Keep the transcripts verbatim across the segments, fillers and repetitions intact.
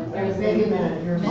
There's maybe a minute or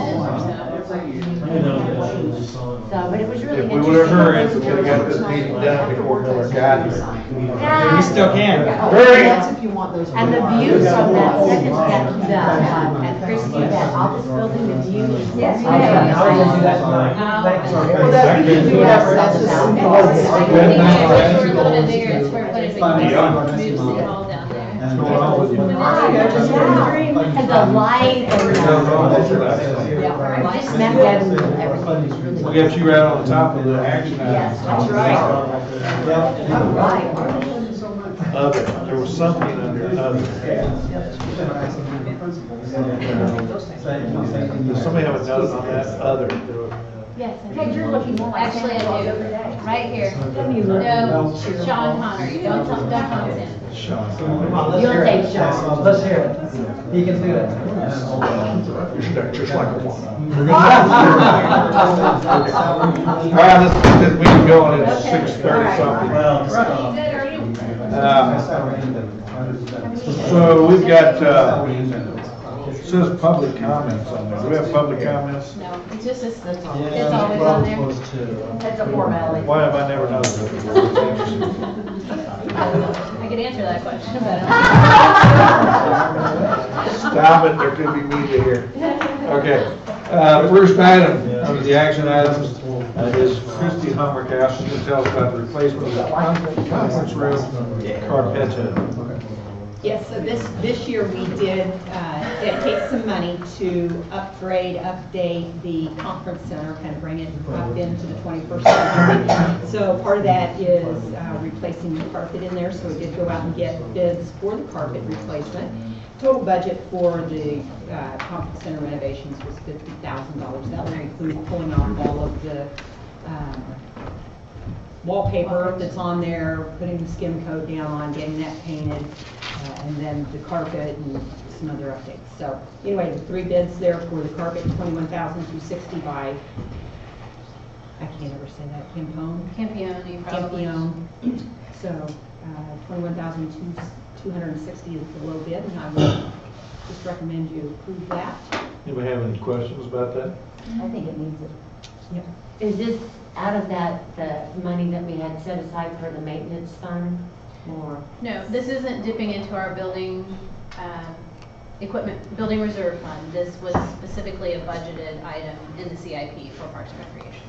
so. So, but it was really If we interesting. would have hurried, we could have got this meeting done before Miller got here. Yeah. You still can. Hurry! That's if you want those. And the view from that second step, the, uh, at Christie, that office building, the view is. Yes, I ma'am. know. I will do that tonight. Well, that, we can do whatever, that's just. I think we're a little bit bigger in square footage, we Fine. can move City Hall down there. What's going on with you? Yeah. And the light and the. Yeah. I just met that and everything. We got you right on the top of the action item. Yes, that's right. All right. Other, there was something under other. Does somebody have a note on that other? Yes. Hey, you're looking more like Actually, Santa Claus I every do, day. right here. Don't you look? No, Sean Connor, you don't tell, don't tell him. Sean. Come on, let's You'll hear take it. Sean. Let's hear it. He can do that. You're stuck just like a woman. All right, let's get this meeting going at six thirty something. Um, So we've got, uh, it says public comments on there. Do we have public comments? No, it's just, it's, That's all. it's always on there. That's a formality. Why have I never noticed it before? I could answer that question, but I Stop it, there could be media here. Okay, uh, first item under the action items uh, is Christy Hummerhouse. She's gonna tell us about the replacement of the conference room carpet. Yes, so this, this year we did uh, dedicate some money to upgrade, update the conference center, kind of bring it up into the twenty-first century. So part of that is uh, replacing the carpet in there, so we did go out and get bids for the carpet replacement. Total budget for the uh, conference center renovations was fifty thousand dollars. That will include pulling off all of the um, wallpaper that's on there, putting the skim coat down, getting that painted, uh, and then the carpet and some other updates. So anyway, the three bids there for the carpet, twenty-one thousand two hundred sixty by, I can't ever say that, Campone? Campione, probably. Campione. So uh, twenty-one thousand two hundred sixty is the low bid, and I would just recommend you approve that. Anybody have any questions about that? I think it needs it. Yep. Is this out of that, the money that we had set aside for the maintenance fund, or? No, this isn't dipping into our building, um, equipment, building reserve fund. This was specifically a budgeted item in the C I P for Parks and Recreation.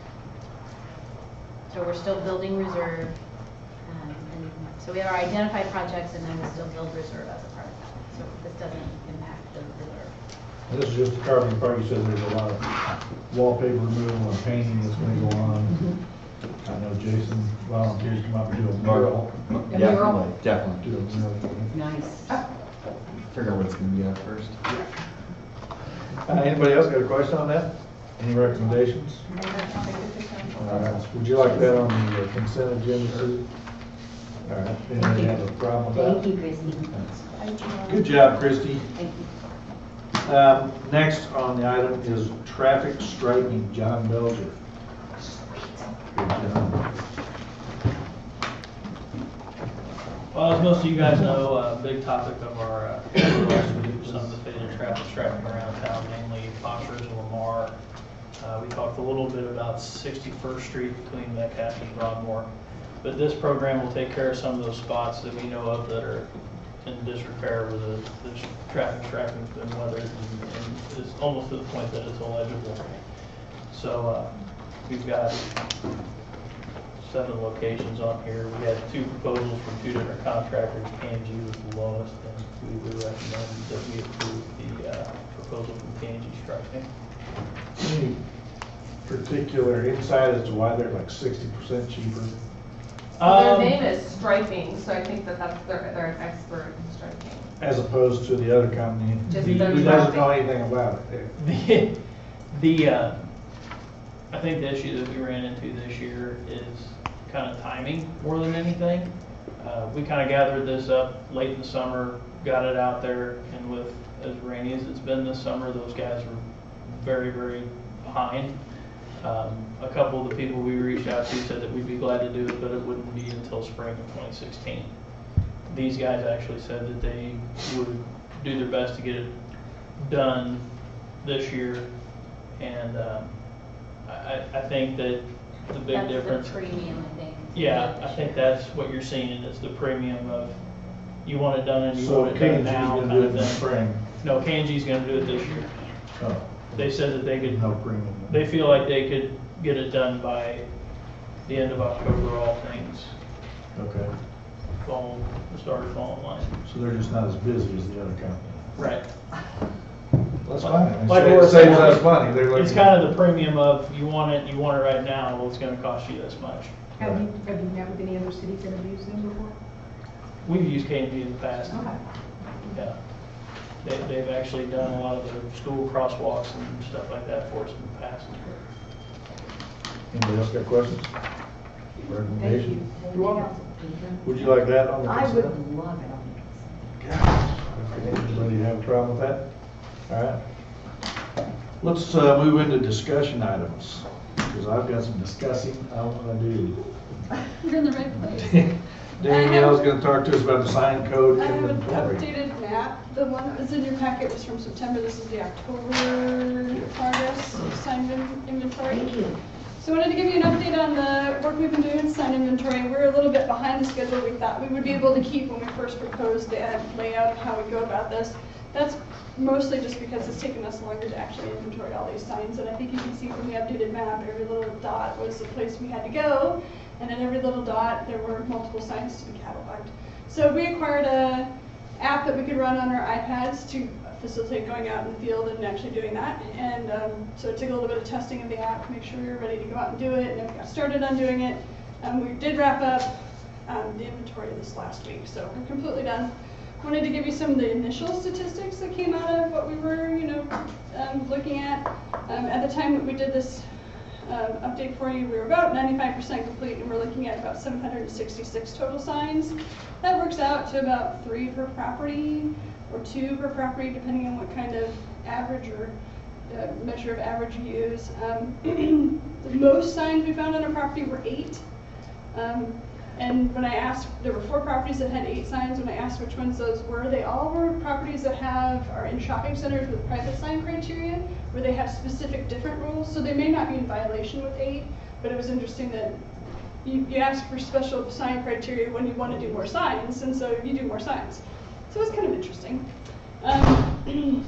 So we're still building reserve, um, and so we have our identified projects, and then we still build reserve as a part of that. So this doesn't impact the reserve. This is just the carpeting part. You said there's a lot of wallpaper removal and painting that's gonna go on. I know Jason volunteers to come up and do a mural. mural? Definitely, definitely. Do a mural. Nice. Figure out what it's gonna be at first. Uh, Anybody else got a question on that? Any recommendations? All right, would you like that on the uh, consent agenda too? All right, anybody have a problem with Thank that? you, Christie. Good job, Christie. Thank you. Um, next on the item is traffic striping, John Belger. Good job. Well, as most of you guys know, a big topic of our uh, last week was some of the fatal traffic striping around town, mainly Foxers and Lamar. Uh, we talked a little bit about sixty-first Street between Metcalf and Broadmoor. But this program will take care of some of those spots that we know of that are in disrepair where the, the traffic striping's been weathered and, and it's almost to the point that it's illegible. So uh, we've got seven locations on here. We had two proposals from two different contractors. P and G was the lowest, and we would recommend that we approve the uh, proposal from P and G Striping. Any particular insight as to why they're like sixty percent cheaper? Well, Um, their name is striping, so I think that that's their, they're an expert in striping. As opposed to the other company Just who their who doesn't traffic. know anything about it. The, the uh, I think the issue that we ran into this year is kind of timing more than anything. Uh, we kind of gathered this up late in the summer, got it out there, and with as rainy as it's been this summer, those guys were very, very behind. Um, a couple of the people we reached out to said that we'd be glad to do it, but it wouldn't be until spring of twenty sixteen. These guys actually said that they would do their best to get it done this year. And um, I, I think that the big That's the difference. premium, I think. Yeah, I think that's what you're seeing is the premium of you want it done and you So want it K done and G's now gonna kind do it of in the thing. spring? No, K and G's gonna do it this year. Oh, They said that they could, no premium. they feel like they could get it done by the end of October, all things Okay, fall, the start of fall in line. so they're just not as busy as the other company. Right. That's fine. It Like saves- Laura it saves said, us money. They're It's looking- kind of the premium of you want it, you want it right now, well, it's gonna cost you this much. Have you, have you met with any other cities that have used them before? We've used K and G in the past. Okay. Yeah. They, they've actually done a lot of the school crosswalks and stuff like that for us in the past. Anybody else got questions? Thank Recommendation? you. You're welcome. Would you like that on the I consent? would love it on the consent. Gosh, okay, anybody have a problem with that? All right. Let's uh, move into discussion items, because I've got some discussing I want to do. You're in the right place. Danielle's going to talk to us about the sign code I have an inventory. updated map. The one that was in your packet was from September. This is the October progress signed in- inventory. Thank you. So I wanted to give you an update on the work we've been doing with sign inventory. We're a little bit behind the schedule we thought we would be able to keep when we first proposed the layout of how we go about this. That's mostly just because it's taken us longer to actually inventory all these signs. And I think you can see from the updated map, every little dot was the place we had to go. And in every little dot, there were multiple signs to be cataloged. So we acquired a app that we could run on our iPads to facilitate going out in the field and actually doing that. And um, so it took a little bit of testing of the app to make sure we were ready to go out and do it. And then we got started on doing it. Um, we did wrap up um, the inventory this last week, so we're completely done. Wanted to give you some of the initial statistics that came out of what we were, you know, um, looking at. Um, at the time that we did this um, update for you, we were about ninety-five percent complete, and we're looking at about seven hundred sixty-six total signs. That works out to about three per property, or two per property, depending on what kind of average or uh, measure of average you use. Um, the most signs we found on a property were eight. Um, And when I asked, there were four properties that had eight signs. When I asked which ones those were, they all were properties that have, are in shopping centers with private sign criteria, where they have specific different rules. So they may not be in violation with eight, but it was interesting that you, you ask for special sign criteria when you want to do more signs, and so you do more signs. So it's kind of interesting. Um,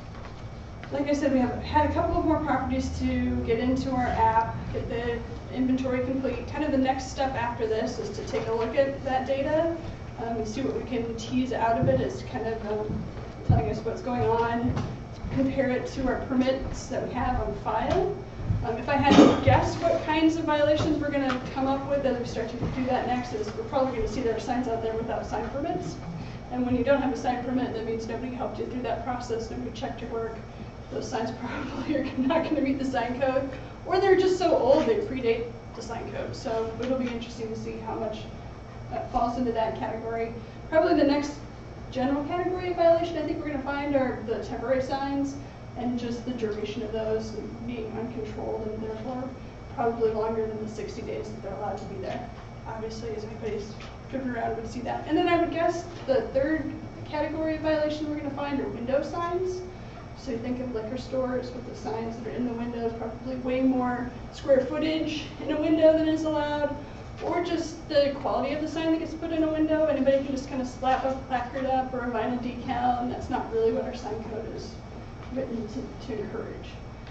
like I said, we have had a couple of more properties to get into our app, get the inventory complete. Kind of the next step after this is to take a look at that data um, and see what we can tease out of it as kind of um, telling us what's going on, compare it to our permits that we have on file. Um, if I had to guess what kinds of violations we're going to come up with as we start to do that next, is we're probably going to see there are signs out there without sign permits. And when you don't have a sign permit, that means nobody helped you through that process, nobody checked your work. Those signs probably are not going to meet the sign code, or they're just so old they predate the sign code. So it'll be interesting to see how much that falls into that category. Probably the next general category of violation I think we're going to find are the temporary signs, and just the duration of those being uncontrolled, and therefore probably longer than the sixty days that they're allowed to be there. Obviously, as anybody's driven around would see that. And then I would guess the third category of violation we're going to find are window signs. So you think of liquor stores with the signs that are in the windows, probably way more square footage in a window than is allowed, or just the quality of the sign that gets put in a window. Anybody can just kind of slap a placard up or a vinyl decal, and that's not really what our sign code is written to, to encourage.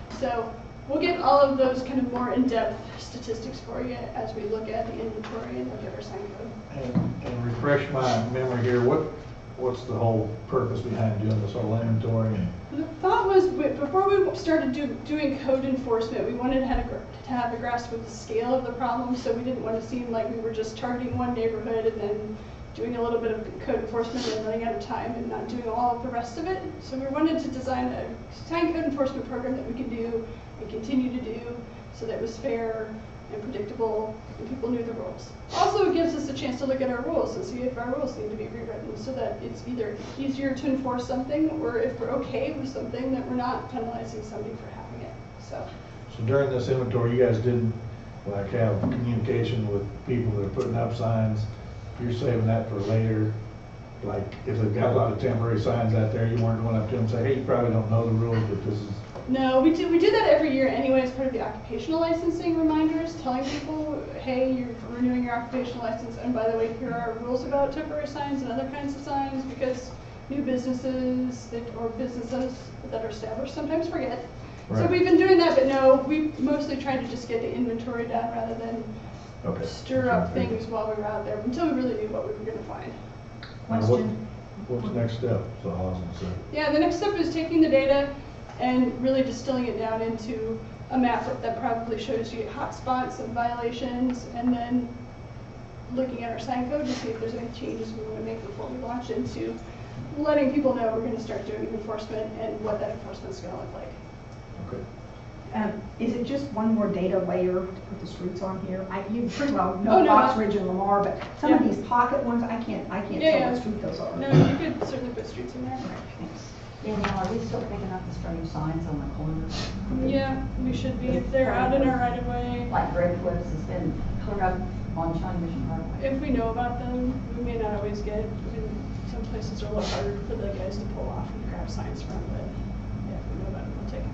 So we'll get all of those kind of more in-depth statistics for you as we look at the inventory and look at our sign code. And, and refresh my memory here, what, what's the whole purpose behind doing this whole inventory? And The thought was, before we started do, doing code enforcement, we wanted to have, a, to have a grasp of the scale of the problem, so we didn't want to seem like we were just targeting one neighborhood and then doing a little bit of code enforcement and running out of time and not doing all of the rest of it. So we wanted to design a sign code enforcement program that we could do and continue to do so that it was fair and predictable and people knew the rules. Also, it gives us a chance to look at our rules and see if our rules need to be rewritten so that it's either easier to enforce something, or if we're okay with something, that we're not penalizing somebody for having it. So, so during this inventory, you guys didn't like have communication with people that are putting up signs? You're saving that for later like, if they've got a lot of temporary signs out there, you weren't going up to them and say, hey, you probably don't know the rules, but this is, No, we do, we do that every year anyway as part of the occupational licensing reminders, telling people, hey, you're renewing your occupational license, and by the way, here are rules about temporary signs and other kinds of signs, because new businesses that, or businesses that are established sometimes forget. So Right. we've been doing that, but no, we mostly tried to just get the inventory done rather than okay. stir up things while we were out there, until we really knew what we were gonna find. Now, what- What's the next step? So I was gonna say. Yeah, the next step is taking the data and really distilling it down into a map that probably shows you hotspots and violations, and then looking at our sign code to see if there's any changes we want to make before we launch into letting people know we're going to start doing enforcement and what that enforcement's going to look like. Okay. Um, is it just one more data layer to put the streets on here? I, you pretty well know Oh, no, Fox I- Ridge and Lamar, but some of Yeah. these pocket ones, I can't, I can't Yeah, tell yeah. what street those are. No, you could certainly put streets in there. Thanks. Danielle, are we still picking up the string signs on the corners? Yeah, we should be if they're out in our right of way. Like Great Flips has been put up on Shawnee Mission Parkway. If we know about them, we may not always get, I mean, some places are a little harder for the guys to pull off and grab signs from, but yeah, if we know about it, we'll take them.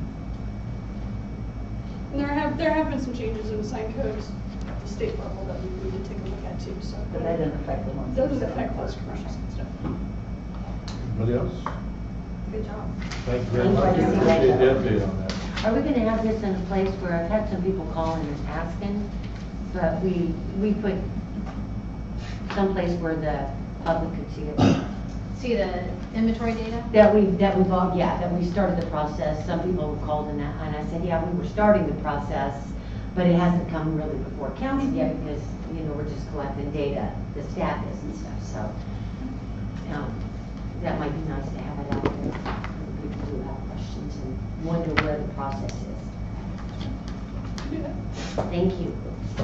And there have, there have been some changes in the sign codes at the state level that we need to take a look at too, so. But that doesn't affect the ones. Doesn't affect those commercials and stuff. Anybody else? Good job. Thank you very much. Appreciate the update on that. Are we gonna have this in a place where I've had some people calling and asking, but we, we put someplace where the public could see it? See the inventory data? That we, that we've all, yeah, that we started the process. Some people were called and that, and I said, yeah, we were starting the process, but it hasn't come really before council yet because, you know, we're just collecting data, the staff is and stuff, so. Um, that might be nice to have it out there for people who have questions and wonder where the process is. Do that. Thank you.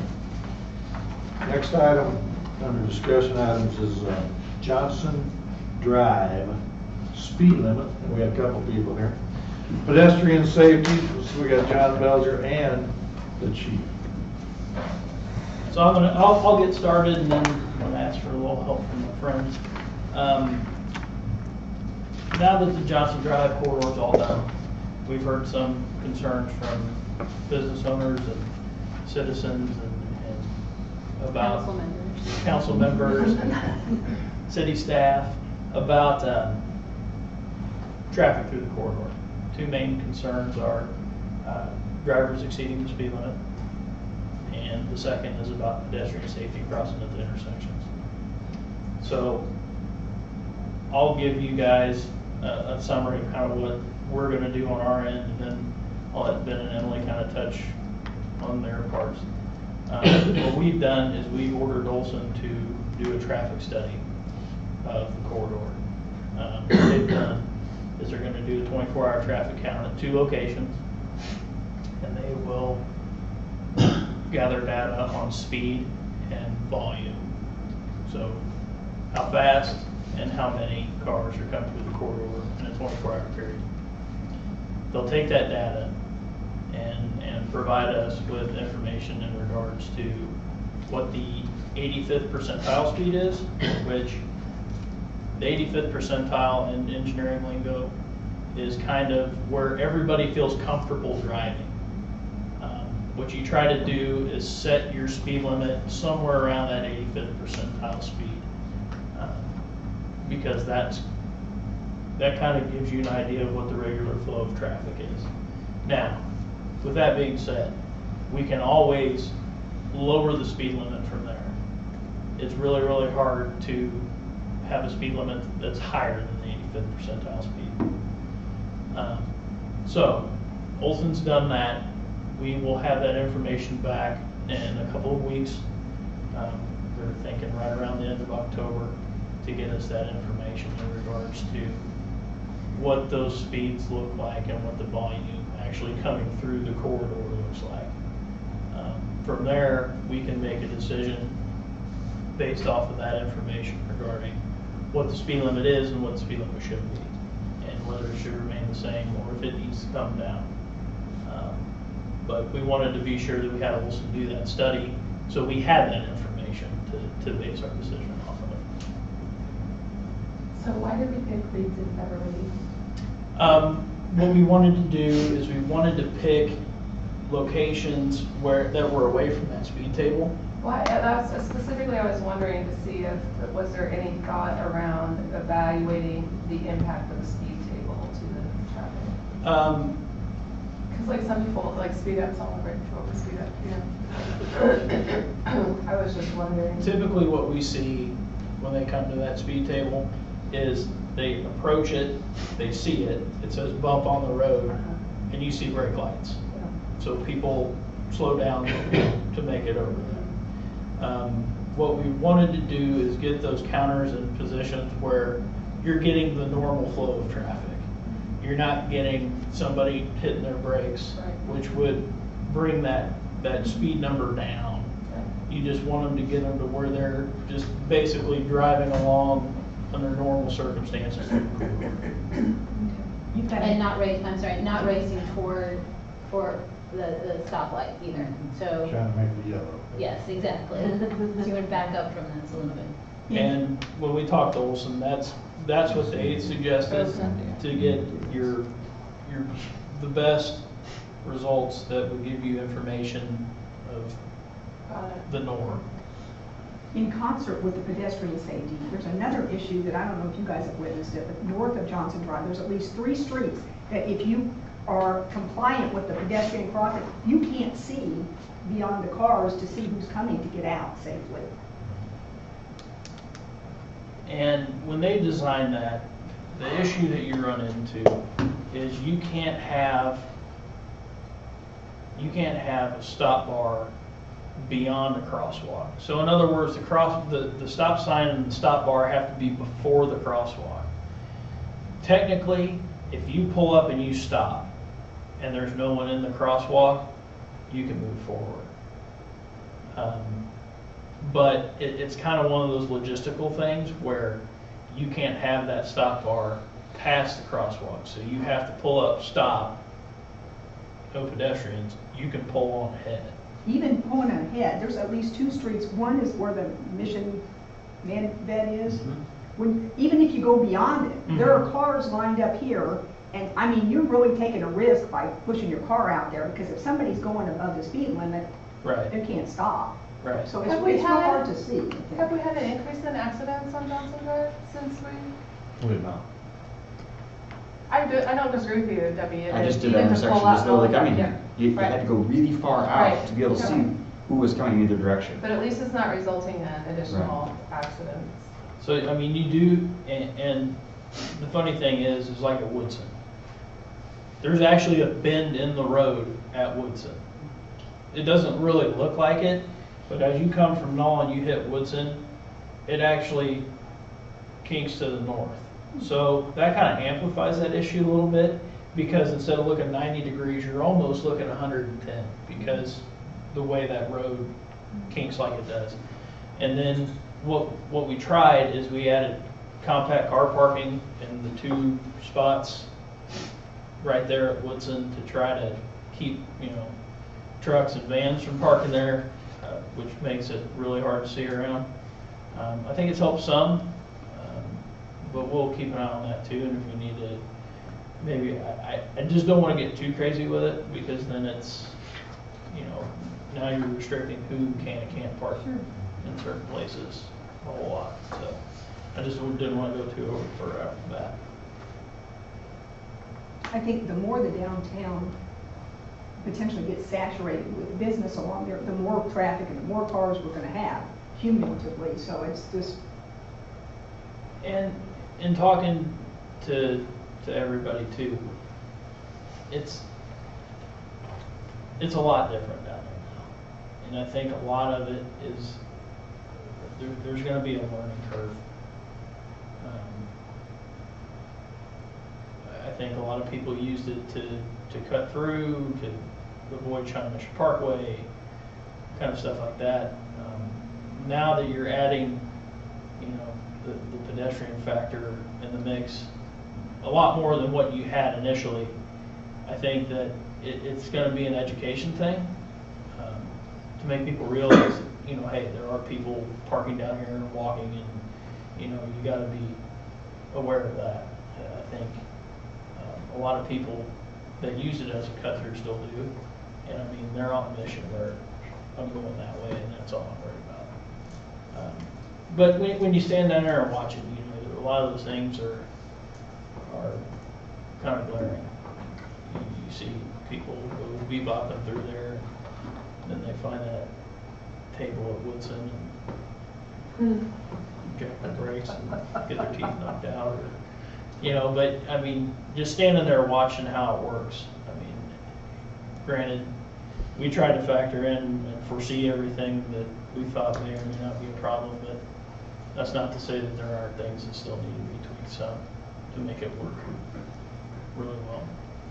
Next item, under discussion items is uh, Johnson Drive speed limit, and we had a couple people here. Pedestrian safety, so we got John Belzer and the chief. So I'm gonna, I'll, I'll get started and then I'm gonna ask for a little help from my friends. Um, now that the Johnson Drive corridor is all done, we've heard some concerns from business owners and citizens and, and about Council members. council members and city staff about um, traffic through the corridor. Two main concerns are uh, drivers exceeding the speed limit, and the second is about pedestrian safety crossing at the intersections. So I'll give you guys a, a summary of kind of what we're going to do on our end, and then I'll let Ben and Emily kind of touch on their parts. Um, what we've done is we've ordered Olson to do a traffic study of the corridor. Um, what they've done is they're going to do a twenty-four hour traffic count at two locations, and they will gather data on speed and volume. So how fast and how many cars are coming through the corridor in a twenty-four hour period. They'll take that data and, and provide us with information in regards to what the eighty-fifth percentile speed is, which the eighty-fifth percentile in engineering lingo is kind of where everybody feels comfortable driving. Um, what you try to do is set your speed limit somewhere around that eighty-fifth percentile speed, um, because that's that kind of gives you an idea of what the regular flow of traffic is. Now, with that being said, we can always lower the speed limit from there. It's really, really hard to have a speed limit that's higher than the eighty-fifth percentile speed. Um, so, Olson's done that. We will have that information back in a couple of weeks. Um, they're thinking right around the end of October to get us that information in regards to what those speeds look like and what the volume actually coming through the corridor looks like. Um, from there, we can make a decision based off of that information regarding what the speed limit is and what the speed limit should be, and whether it should remain the same or if it needs to come down. Um, but we wanted to be sure that we had Olson do that study, so we had that information to, to base our decision off of it. So why did we pick Reed's and Beverly? Um, what we wanted to do is we wanted to pick locations where, that were away from that speed table. Why, that's specifically, I was wondering to see if, was there any thought around evaluating the impact of the speed table to the traffic? Um, Because like some people like speed up, someone break control over speed up, you know? I was just wondering. Typically what we see when they come to that speed table is they approach it, they see it, it says bump on the road, and you see brake lights. So people slow down to make it over. Um, what we wanted to do is get those counters in positions where you're getting the normal flow of traffic. You're not getting somebody hitting their brakes, Right. which would bring that, that speed number down. You just want them to get them to where they're just basically driving along under normal circumstances. You've got And not race, I'm sorry, not racing toward, for the, the stoplight either, so, Trying to make the yellow. yes, exactly. So you would back up from this a little bit. And when we talked to Olson, that's, that's what they suggested, to get your, your, the best results that would give you information of Got it. the norm. in concert with the pedestrian safety, there's another issue that I don't know if you guys have witnessed it, but north of Johnson Drive, there's at least three streets that if you are compliant with the pedestrian crossing, you can't see beyond the cars to see who's coming to get out safely. And when they design that, the issue that you run into is you can't have, you can't have a stop bar beyond the crosswalk. So in other words, the cross, the, the stop sign and the stop bar have to be before the crosswalk. Technically, if you pull up and you stop and there's no one in the crosswalk, you can move forward. Um, but it, it's kind of one of those logistical things where you can't have that stop bar past the crosswalk. So you have to pull up, stop, no pedestrians, you can pull on ahead. Even pulling ahead, there's at least two streets. One is where the Mission man bed is. Mhm. When, even if you go beyond it, there Mhm. are cars lined up here, and I mean, you're really taking a risk by pushing your car out there, because if somebody's going above the speed limit, Right, they can't stop. right. So it's, Have we it's real had- hard to see. Have we had an increase in accidents on Johnson Drive since we? We did not. I do, I don't disagree with you, Debbie. I just did Even that to intersection, pull out just know, like, I mean, yeah. you, you Right. had to go really far out Right. to be able to see Okay. who was coming in either direction. But at least it's not resulting in additional accidents. So, I mean, you do, and, and the funny thing is, is like at Woodson. There's actually a bend in the road at Woodson. It doesn't really look like it, but as you come from Knoll and you hit Woodson, it actually kinks to the north. So that kind of amplifies that issue a little bit, because instead of looking ninety degrees, you're almost looking one hundred ten, because the way that road kinks like it does. And then what what we tried is we added compact car parking in the two spots right there at Woodson to try to keep, you know, trucks and vans from parking there, uh, which makes it really hard to see around. Um, I think it's helped some, um, but we'll keep an eye on that too. And if we need to, maybe I, I, I just don't want to get too crazy with it, because then it's, you know, now you're restricting who can and can't park in certain places a whole lot. So I just didn't want to go too over for after that. I think the more the downtown potentially gets saturated with business along there, the more traffic and the more cars we're gonna have cumulatively, so it's just, And in talking to to everybody too, it's it's a lot different down there now, and I think a lot of it is there, there's going to be a learning curve. Um, I think a lot of people used it to to cut through, to avoid China Mission Parkway, kind of stuff like that. Um, now that you're adding, you know, the, the pedestrian factor in the mix, a lot more than what you had initially, I think that it, it's going to be an education thing, um, to make people realize that, you know, hey, there are people parking down here and walking, and, you know, you got to be aware of that. Uh, I think um, a lot of people that use it as a cut through still do. And I mean, they're on a mission where I'm going that way and that's all I'm worried about. Um, but when, when you stand down there and watch it, you know, a lot of those things are, are kind of glaring. You, you see people go bebopping through there, and then they find that table at Woodson and jack the brakes and get their teeth knocked out, or, you know. But I mean, just standing there watching how it works. I mean, granted, we tried to factor in and foresee everything that we thought may or may not be a problem, but that's not to say that there aren't things that still need to be tweaked some to make it work really well.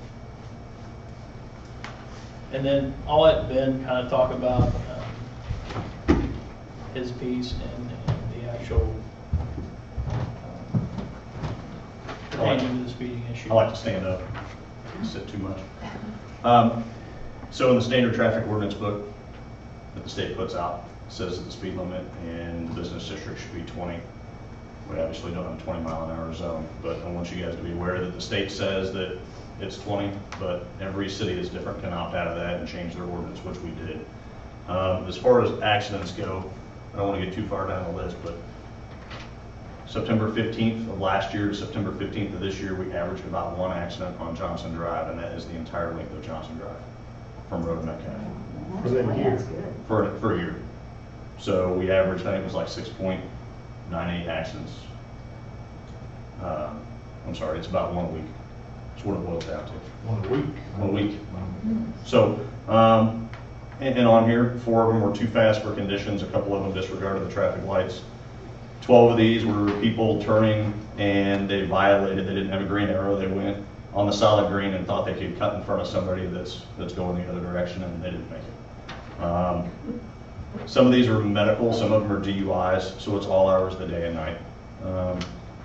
And then I'll let Ben kind of talk about um, his piece and, and the actual um, pertaining to the speeding issue. I like to stand up, sit too much. Um, so in the standard traffic ordinance book that the state puts out, it says that the speed limit in the business district should be twenty. We obviously don't have a twenty mile an hour zone, but I want you guys to be aware that the state says that it's twenty, but every city is different, can opt out of that and change their ordinance, which we did. Um, as far as accidents go, I don't want to get too far down the list, but September fifteenth of last year to September fifteenth of this year, we averaged about one accident on Johnson Drive, and that is the entire length of Johnson Drive from Road to Metcalf. For that year. For, for a year. So we averaged, I think it was like six point nine eight accidents. Uh, I'm sorry, it's about one a week. That's what it boils down to. One a week? One a week. So, um, and, and on here, four of them were too fast for conditions. A couple of them disregarded the traffic lights. twelve of these were people turning and they violated, they didn't have a green arrow. They went on the solid green and thought they could cut in front of somebody that's, that's going the other direction, and they didn't make it. Um, some of these are medical, some of them are D U Is, so it's all hours of the day and night. Um,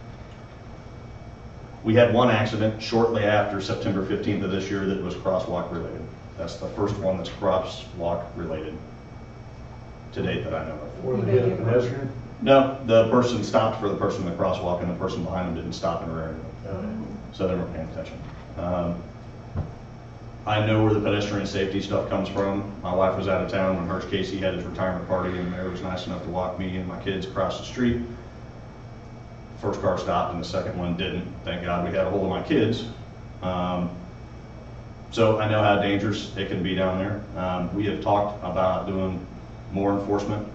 we had one accident shortly after September fifteenth of this year that was crosswalk related. That's the first one that's crosswalk related to date that I know of. Were they hit a pedestrian? No, the person stopped for the person in the crosswalk, and the person behind them didn't stop and rear them. So they weren't paying attention. Um, I know where the pedestrian safety stuff comes from. My wife was out of town when Hirsch Casey had his retirement party, and the mayor was nice enough to walk me and my kids across the street. The first car stopped and the second one didn't. Thank God we had a hold of my kids. Um, so I know how dangerous it can be down there. Um, we have talked about doing more enforcement.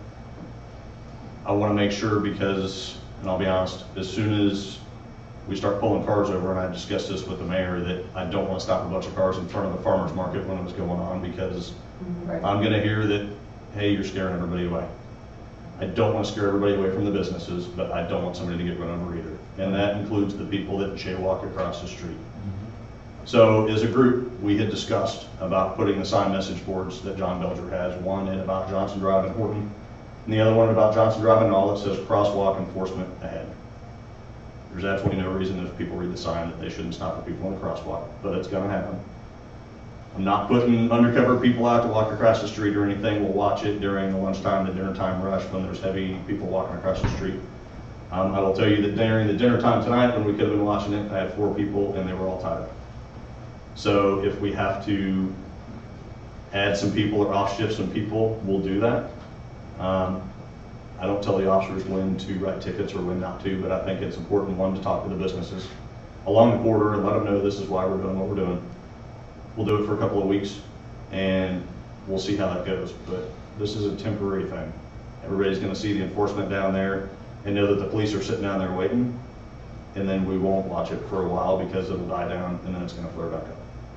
I want to make sure, because, and I'll be honest, as soon as we start pulling cars over, and I discussed this with the mayor, that I don't want to stop a bunch of cars in front of the farmer's market when it was going on, because Right. I'm going to hear that, hey, you're scaring everybody away. I don't want to scare everybody away from the businesses, but I don't want somebody to get run over either. And that includes the people that jaywalk across the street. So as a group, we had discussed about putting the sign message boards that John Belger has, one in about Johnson Drive and Horton, and the other one about Johnson Drive and all that says crosswalk enforcement ahead. There's absolutely no reason if people read the sign that they shouldn't stop for people in the crosswalk, but it's going to happen. I'm not putting undercover people out to walk across the street or anything. We'll watch it during the lunchtime, the dinner time rush when there's heavy people walking across the street. Um, I will tell you that during the dinner time tonight, when we could have been watching it, I had four people and they were all tied up. So if we have to add some people or off shift some people, we'll do that. Um, I don't tell the officers when to write tickets or when not to, but I think it's important, one, to talk to the businesses along the corridor and let them know this is why we're doing what we're doing. We'll do it for a couple of weeks and we'll see how that goes. But this is a temporary thing. Everybody's going to see the enforcement down there and know that the police are sitting down there waiting, and then we won't watch it for a while because it'll die down and then it's going to flare back up.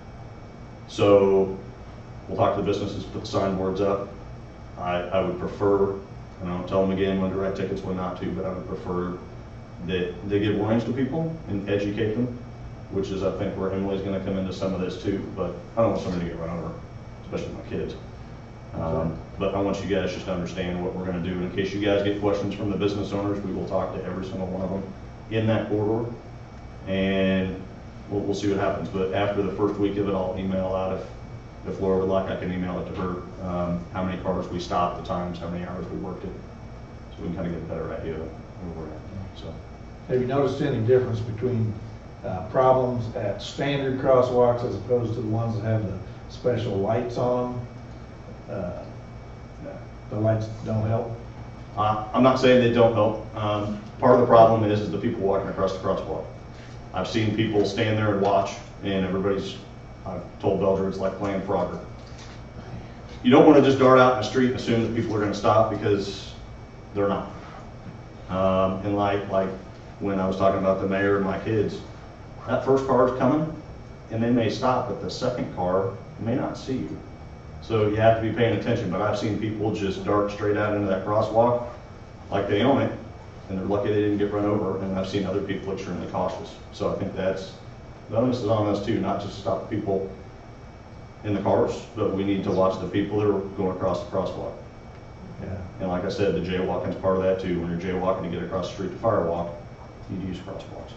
So we'll talk to the businesses, put the signboards up. I, I would prefer, and I'll tell them again when to write tickets, when not to, but I would prefer that they give warnings to people and educate them, which is, I think, where Emily's going to come into some of this too. But I don't want somebody to get run over, especially my kids. Um, but I want you guys just to understand what we're going to do. In case you guys get questions from the business owners, we will talk to every single one of them in that corridor, and we'll, we'll see what happens. But after the first week of it, I'll email out if If Laura would like, I can email it to her, um, how many cars we stopped, the times, how many hours we worked it, so we can kind of get a better idea of where we're at. So, have you noticed any difference between uh, problems at standard crosswalks as opposed to the ones that have the special lights on them? Uh, the lights don't help? Uh, I'm not saying they don't help. Um, part of the problem is, is the people walking across the crosswalk. I've seen people stand there and watch, and everybody's, I've told Belger it's like playing Frogger. You don't want to just dart out in the street and assume that people are going to stop, because they're not. Um, and like, like when I was talking about the mayor and my kids, that first car is coming, and they may stop, but the second car may not see you. So you have to be paying attention, but I've seen people just dart straight out into that crosswalk like they own it, and they're lucky they didn't get run over, and I've seen other people extremely cautious. So I think that's, the onus is on us too, not just to stop the people in the cars, but we need to watch the people that are going across the crosswalk. Yeah. And like I said, the jaywalking is part of that too. When you're jaywalking to get across the street to firewalk, you use crosswalks.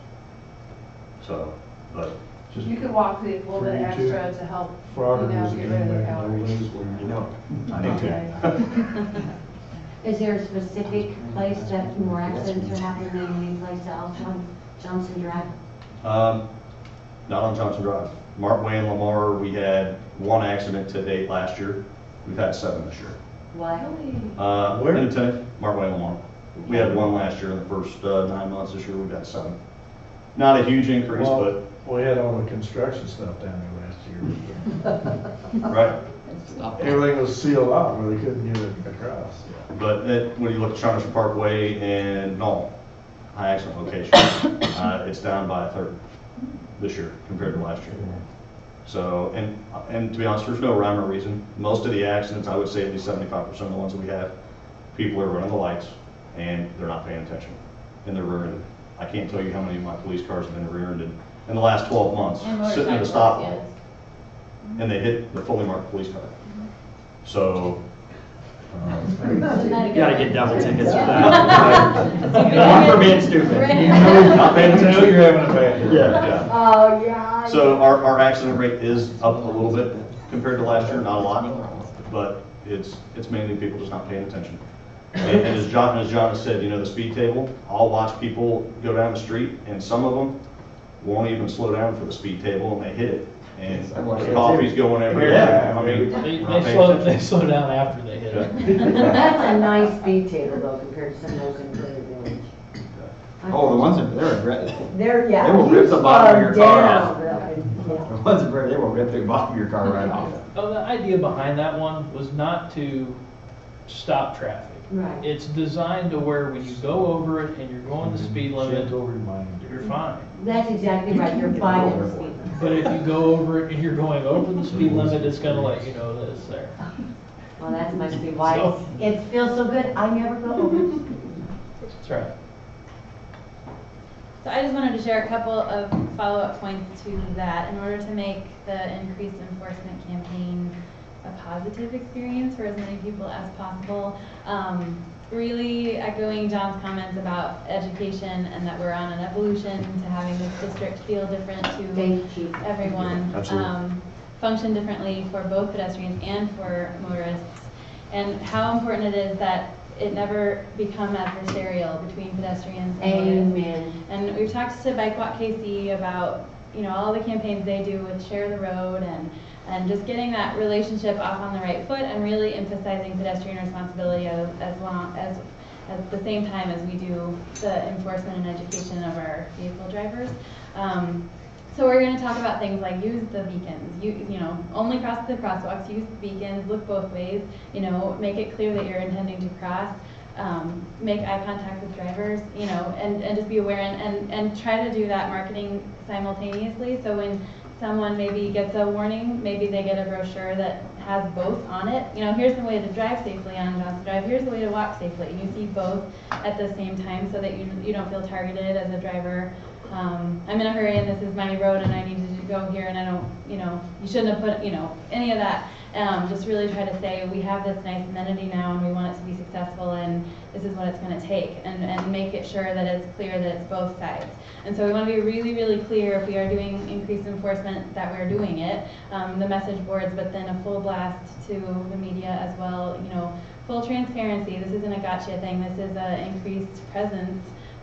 So, but You could walk the little bit extra to help, you Frogger know, was a get game rid of the back in the old calories. days where you know. I need to. Is there a specific place that more accidents are happening than any place else on Johnson Drive? Um, not on Johnson Drive. Mark Way and Lamar, we had one accident to date last year. We've had seven this year. What? Uh, Where? Independent, Mark Way and Lamar. We had one last year in the first uh, nine months. This year we've had seven. Not a huge increase, Well, we had all the construction stuff down there last year. but, right. Everything was sealed off where they couldn't get it across. But it, when you look at Chalmers Parkway and Knoll, high accident location, uh, it's down by a third this year compared to last year. So, and, and to be honest, there's no rhyme or reason. Most of the accidents, I would say at least seventy-five percent of the ones that we have, people are running the lights and they're not paying attention and they're rear-ended. I can't tell you how many of my police cars have been rear-ended in the last twelve months, And sitting at a motorcycles, stoplight, yes. and they hit the fully marked police car. So, Isn't that a You good gotta one? get double tickets for that. One for being stupid. not paying You know attention. you're having a bad day. Yeah, yeah. Oh, yeah. So our, our accident rate is up a little bit compared to last year, not a lot, but it's, it's mainly people just not paying attention. And, and as John, as John has said, you know, the speed table, I'll watch people go down the street and some of them won't even slow down for the speed table and they hit it. And the coffee's going everywhere. Yeah. I mean, They, we're not they paying slow, attention. they slow down after they hit it. That's a nice speed table though compared to some of those in Clear Village. Oh, the ones that, they're, red. They're, yeah. They will rip the you bottom of your slow car down, off. really. the Yeah. ones that, they will rip the bottom of your car right off. Oh, the idea behind that one was not to stop traffic. Right. It's designed to where when you go over it and you're going the speed limit, Gentle reminder. you're fine. That's exactly right, you're fine at the speed limit. But if you go over it and you're going over the speed limit, it's gonna let you know that it's there. Well, that's must be why So- it's- it feels so good, I never go over. That's right. So I just wanted to share a couple of follow-up points to that in order to make the increased enforcement campaign a positive experience for as many people as possible. Um, really echoing John's comments about education and that we're on an evolution to having this district feel different to Thank you. everyone. Absolutely. Um, function differently for both pedestrians and for motorists. And how important it is that it never become adversarial between pedestrians and motorists. Amen. And we've talked to Bike Walk K C about, you know, all the campaigns they do with Share the Road and, and just getting that relationship off on the right foot and really emphasizing pedestrian responsibility as, as long as, at the same time as we do the enforcement and education of our vehicle drivers. Um, so we're going to talk about things like use the beacons, you, you know, only cross the crosswalks, use the beacons, look both ways, you know, make it clear that you're intending to cross. Um, make eye contact with drivers, you know, and, and just be aware and, and, and try to do that marketing simultaneously. So when someone maybe gets a warning, maybe they get a brochure that has both on it. You know, here's the way to drive safely on Johnson Drive, here's the way to walk safely. And you see both at the same time so that you, you don't feel targeted as a driver. Um, I'm in a hurry and this is my road and I need to go here and I don't, you know, you shouldn't have put, you know, any of that. Um, just really try to say we have this nice amenity now and we want it to be successful and this is what it's going to take and, and make it sure that it's clear that it's both sides. And so we want to be really, really clear if we are doing increased enforcement that we're doing it, um, the message boards, but then a full blast to the media as well, you know, full transparency. This isn't a gotcha thing. This is an increased presence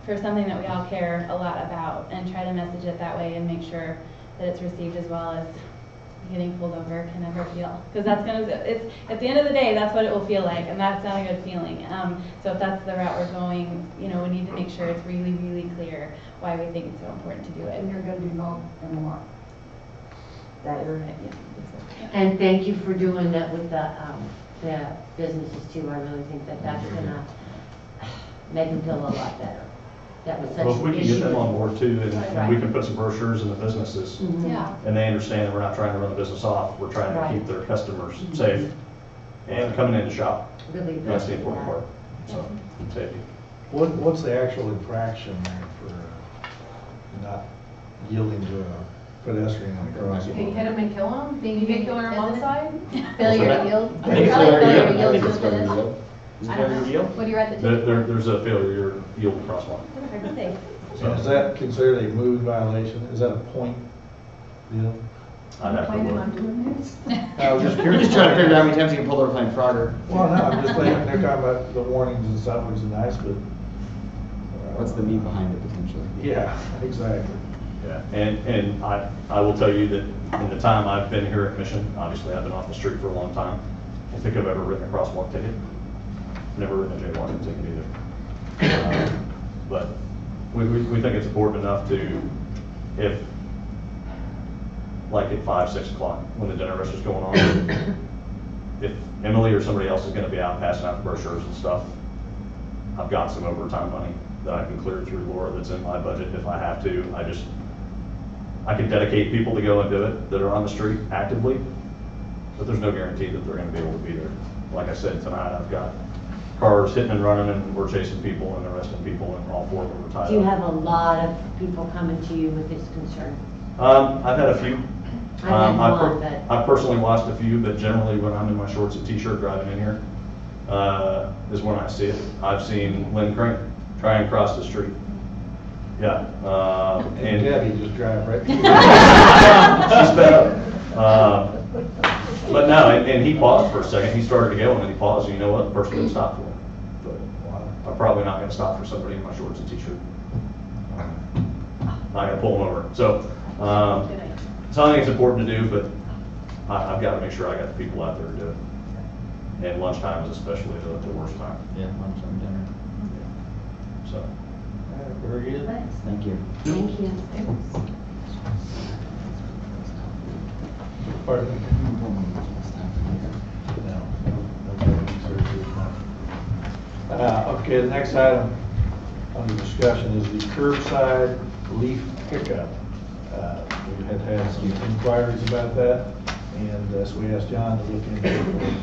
for something that we all care a lot about, and try to message it that way and make sure that it's received as well as getting pulled over can ever feel. Because that's gonna, it's, at the end of the day, that's what it will feel like, and that's not a good feeling. Um, so if that's the route we're going, you know, we need to make sure it's really, really clear why we think it's so important to do it. And you're gonna do no anymore. That is, Yeah. And thank you for doing that with the, um, the businesses too. I really think that that's gonna make them feel a lot better. That was such Well, if we an can issue. get them on board too, and and we Right. can put some brochures in the businesses, Mhm. Yeah. and they understand that we're not trying to run the business off, we're trying to Right. keep their customers safe and coming in to shop. Really That's the appreciate important that. part, so, safety. What, what's the actual infraction there for uh, not yielding to a pedestrian on the crosswalk? Can you hit them and kill them? Being vehicular on one side? Failure that? to yield. I think it's Probably failure, failure to yeah, I think yield it's is what it failure is. to yield. Is it I don't failure to know. yield? What do you write the There, ticket? there- there's a failure yield crosswalk. Birthday. And is that considered a mood violation? Is that a point deal? I'd have to Planning look. on doing this? I was just We're curious. just trying to figure out how many times you can pull over playing Frogger. Well, no, I'm just thinking, they're talking about the warnings and stuff, which is nice, but. uh, What's the meat behind it potentially? Yeah, exactly. Yeah, and, and I, I will tell you that in the time I've been here at Mission, obviously I've been off the street for a long time, I don't think I've ever written a crosswalk ticket. Never written a jaywalking ticket either. Um, But we, we, we think it's important enough to, if, like at five, six o'clock, when the dinner rush is going on, if Emily or somebody else is gonna be out passing out the brochures and stuff, I've got some overtime money that I can clear through Laura that's in my budget if I have to. I just, I can dedicate people to go and do it that are on the street actively, but there's no guarantee that they're gonna be able to be there. Like I said, tonight I've got cars hitting and running and we're chasing people and arresting people and all four of them are tied up. Do you have a lot of people coming to you with this concern? Um, I've had a few. I've Um, had I've per- one, but- I've personally watched a few, but generally when I'm in my shorts and t-shirt driving in here, uh, is when I see it. I've seen Lynn Crane try and cross the street. Yeah, uh, And and. Debbie just drive right through. She sped up. Uh, But no, and, and he paused for a second, he started to go and then he paused, and you know what, the person didn't stop for him. But I'm probably not gonna stop for somebody in my shorts and t-shirt. Not gonna pull them over. So, um, so I think it's important to do, but I, I've gotta make sure I got the people out there to do it. And lunchtime is especially the, the worst time, Yeah, lunch and dinner. so. Very good. Thank you. Thank you. Pardon me? No, no, no research. Uh, okay, the next item under discussion is the curbside leaf pickup. Uh, we had had some inquiries about that, and uh, so we asked John to look into it.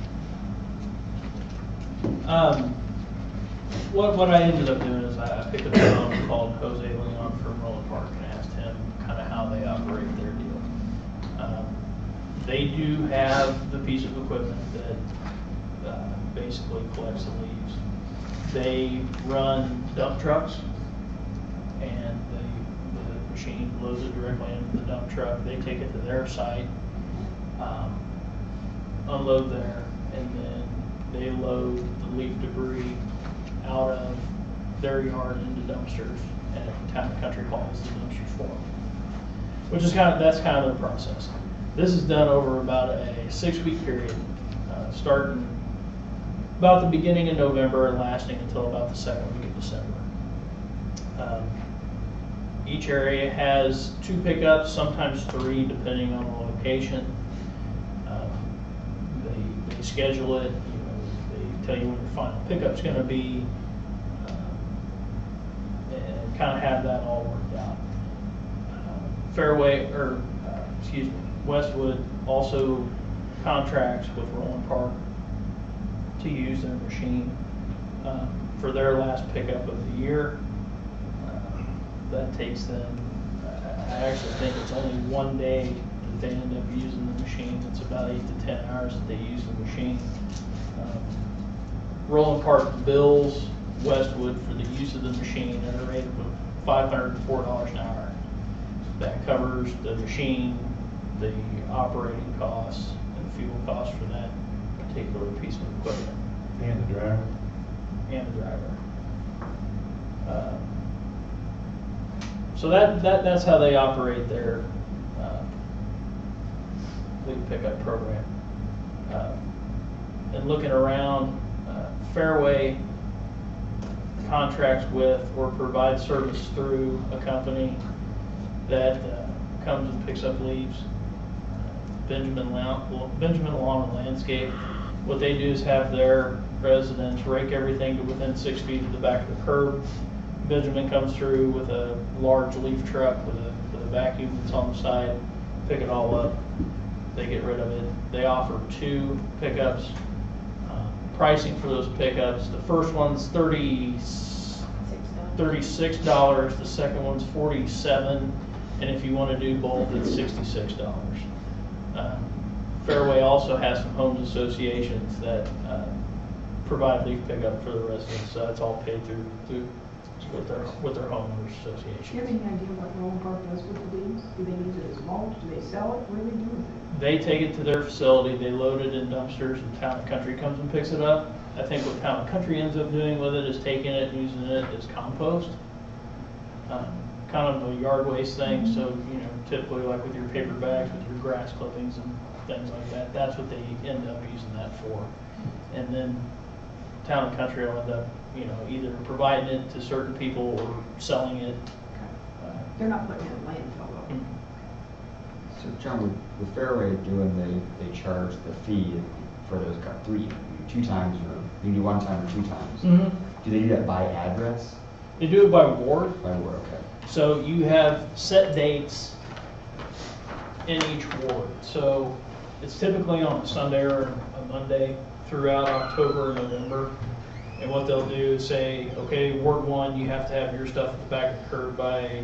Um, what, what I ended up doing is I I picked up a phone, called Jose Leon from Roland Park and asked him kind of how they operate their deal. Um, They do have the piece of equipment that uh, basically collects the leaves. They run dump trucks, and they, the machine loads it directly into the dump truck. They take it to their site, um, unload there, and then they load the leaf debris out of their yard into dumpsters, and Town and Country hauls the dumpsters for them. Which is kind of, that's kind of their process. This is done over about a six-week period, uh, starting about the beginning of November and lasting until about the second week of December. Um, each area has two pickups, sometimes three, depending on the location. Um, they, they schedule it, you know, they tell you when your final pickup's going to be, um, and kind of have that all worked out. Uh, Fairway, or uh, excuse me, Westwood also contracts with Roland Park to use their machine um, for their last pickup of the year. Uh, that takes them, I actually think it's only one day that they end up using the machine. It's about eight to ten hours that they use the machine. Um, Roland Park bills Westwood for the use of the machine at a rate of five hundred four dollars an hour. That covers the machine, the operating costs, and fuel costs for that particular piece of equipment. And the driver. And the driver. Um, So that, that, that's how they operate their uh, leaf pickup program. Uh, And looking around, uh, Fairway contracts with or provides service through a company that uh, comes and picks up leaves. Benjamin Lawn, Benjamin Lawn and Landscape. What they do is have their residents rake everything to within six feet of the back of the curb. Benjamin comes through with a large leaf truck with a, with a vacuum that's on the side, pick it all up. They get rid of it. They offer two pickups. Uh, pricing for those pickups, the first one's thirty, thirty-six dollars, the second one's forty-seven dollars, and if you want to do both, it's sixty-six dollars. Um, Fairway also has some homes associations that uh, provide leaf pickup for the residents, so that's all paid through, through with their with their homeowners Do you association. have any idea what Roland Park does with the leaves? Do they use it as mulch? Do they sell it? What do they do with it? They take it to their facility, they load it in dumpsters, and Town and Country comes and picks it up. I think what Town and Country ends up doing with it is taking it and using it as compost. Um, kind of a yard waste thing, so, you know, typically like with your paper bags, with your grass clippings and things like that, that's what they end up using that for. And then Town and Country will end up, you know, either providing it to certain people or selling it. Uh, They're not putting it in landfill though. mm. So John, with, with Fairway doing, they, they charge the fee for those co- three, two times, or you do one time or two times. Mm-hmm. Do they do that by address? They do it by ward. By ward, okay. So you have set dates in each ward. So it's typically on a Sunday or a Monday throughout October and November. And what they'll do is say, okay, Ward one, you have to have your stuff at the back of the curb by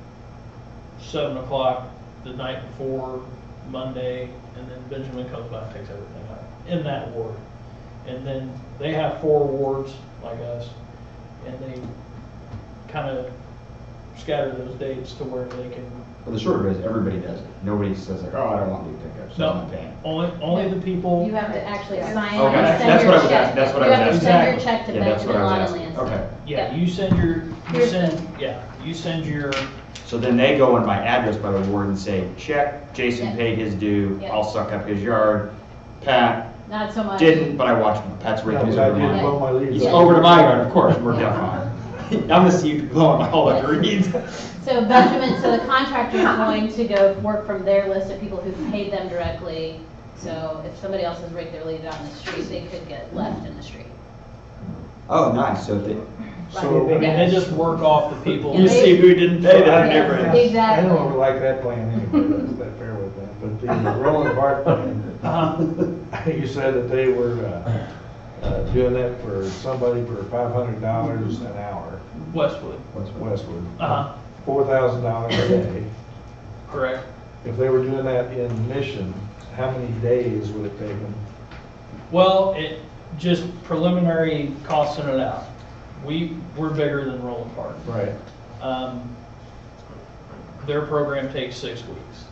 seven o'clock the night before Monday, and then Benjamin comes by and picks everything up in that ward. And then they have four wards like us, and they kind of scatter those dates to where they can. Well, the short of it is everybody does it. Nobody says like, oh, I don't want to do pickups, so I'm not paying. Only, only the people. You have to actually sign Okay, and that's- send that's your what I was check. asking- that's what I was You have to asking. send your check to Yeah, that's what Benjamin I was Lawn and asking. Landscape. Okay. Yeah, Yep. you send your, you Here's send, the- yeah, you send your, So then they go in my address by the ward and say, check, Jason Yeah. paid his due, Yeah. I'll suck up his yard. Pat Not so much. didn't, but I watched Pat's raking his I over did mine. blow my leaves He's off. over to my yard, of course, worked out fine. I'm the C blowing my whole agreed. So Benjamin, so the contractor is going to go work from their list of people who've paid them directly. So if somebody else has raked their leaves out in the street, they could get left in the street. Oh, nice, so they, So, I mean, they just work off the people. Yeah, You they- see who didn't pay that Yeah, difference. exactly. I don't like that plan anyway, that's that Fairway plan, but the Roland Park plan, Uh-huh. I think you said that they were, uh, uh, doing that for somebody for five hundred dollars an hour, Westwood, Westwood. uh-huh, Four thousand dollars a day. correct. If they were doing that in Mission, how many days would it take them? Well, it, just preliminary costing it out. We, we're bigger than Roland Park. Right. Um, their program takes six weeks.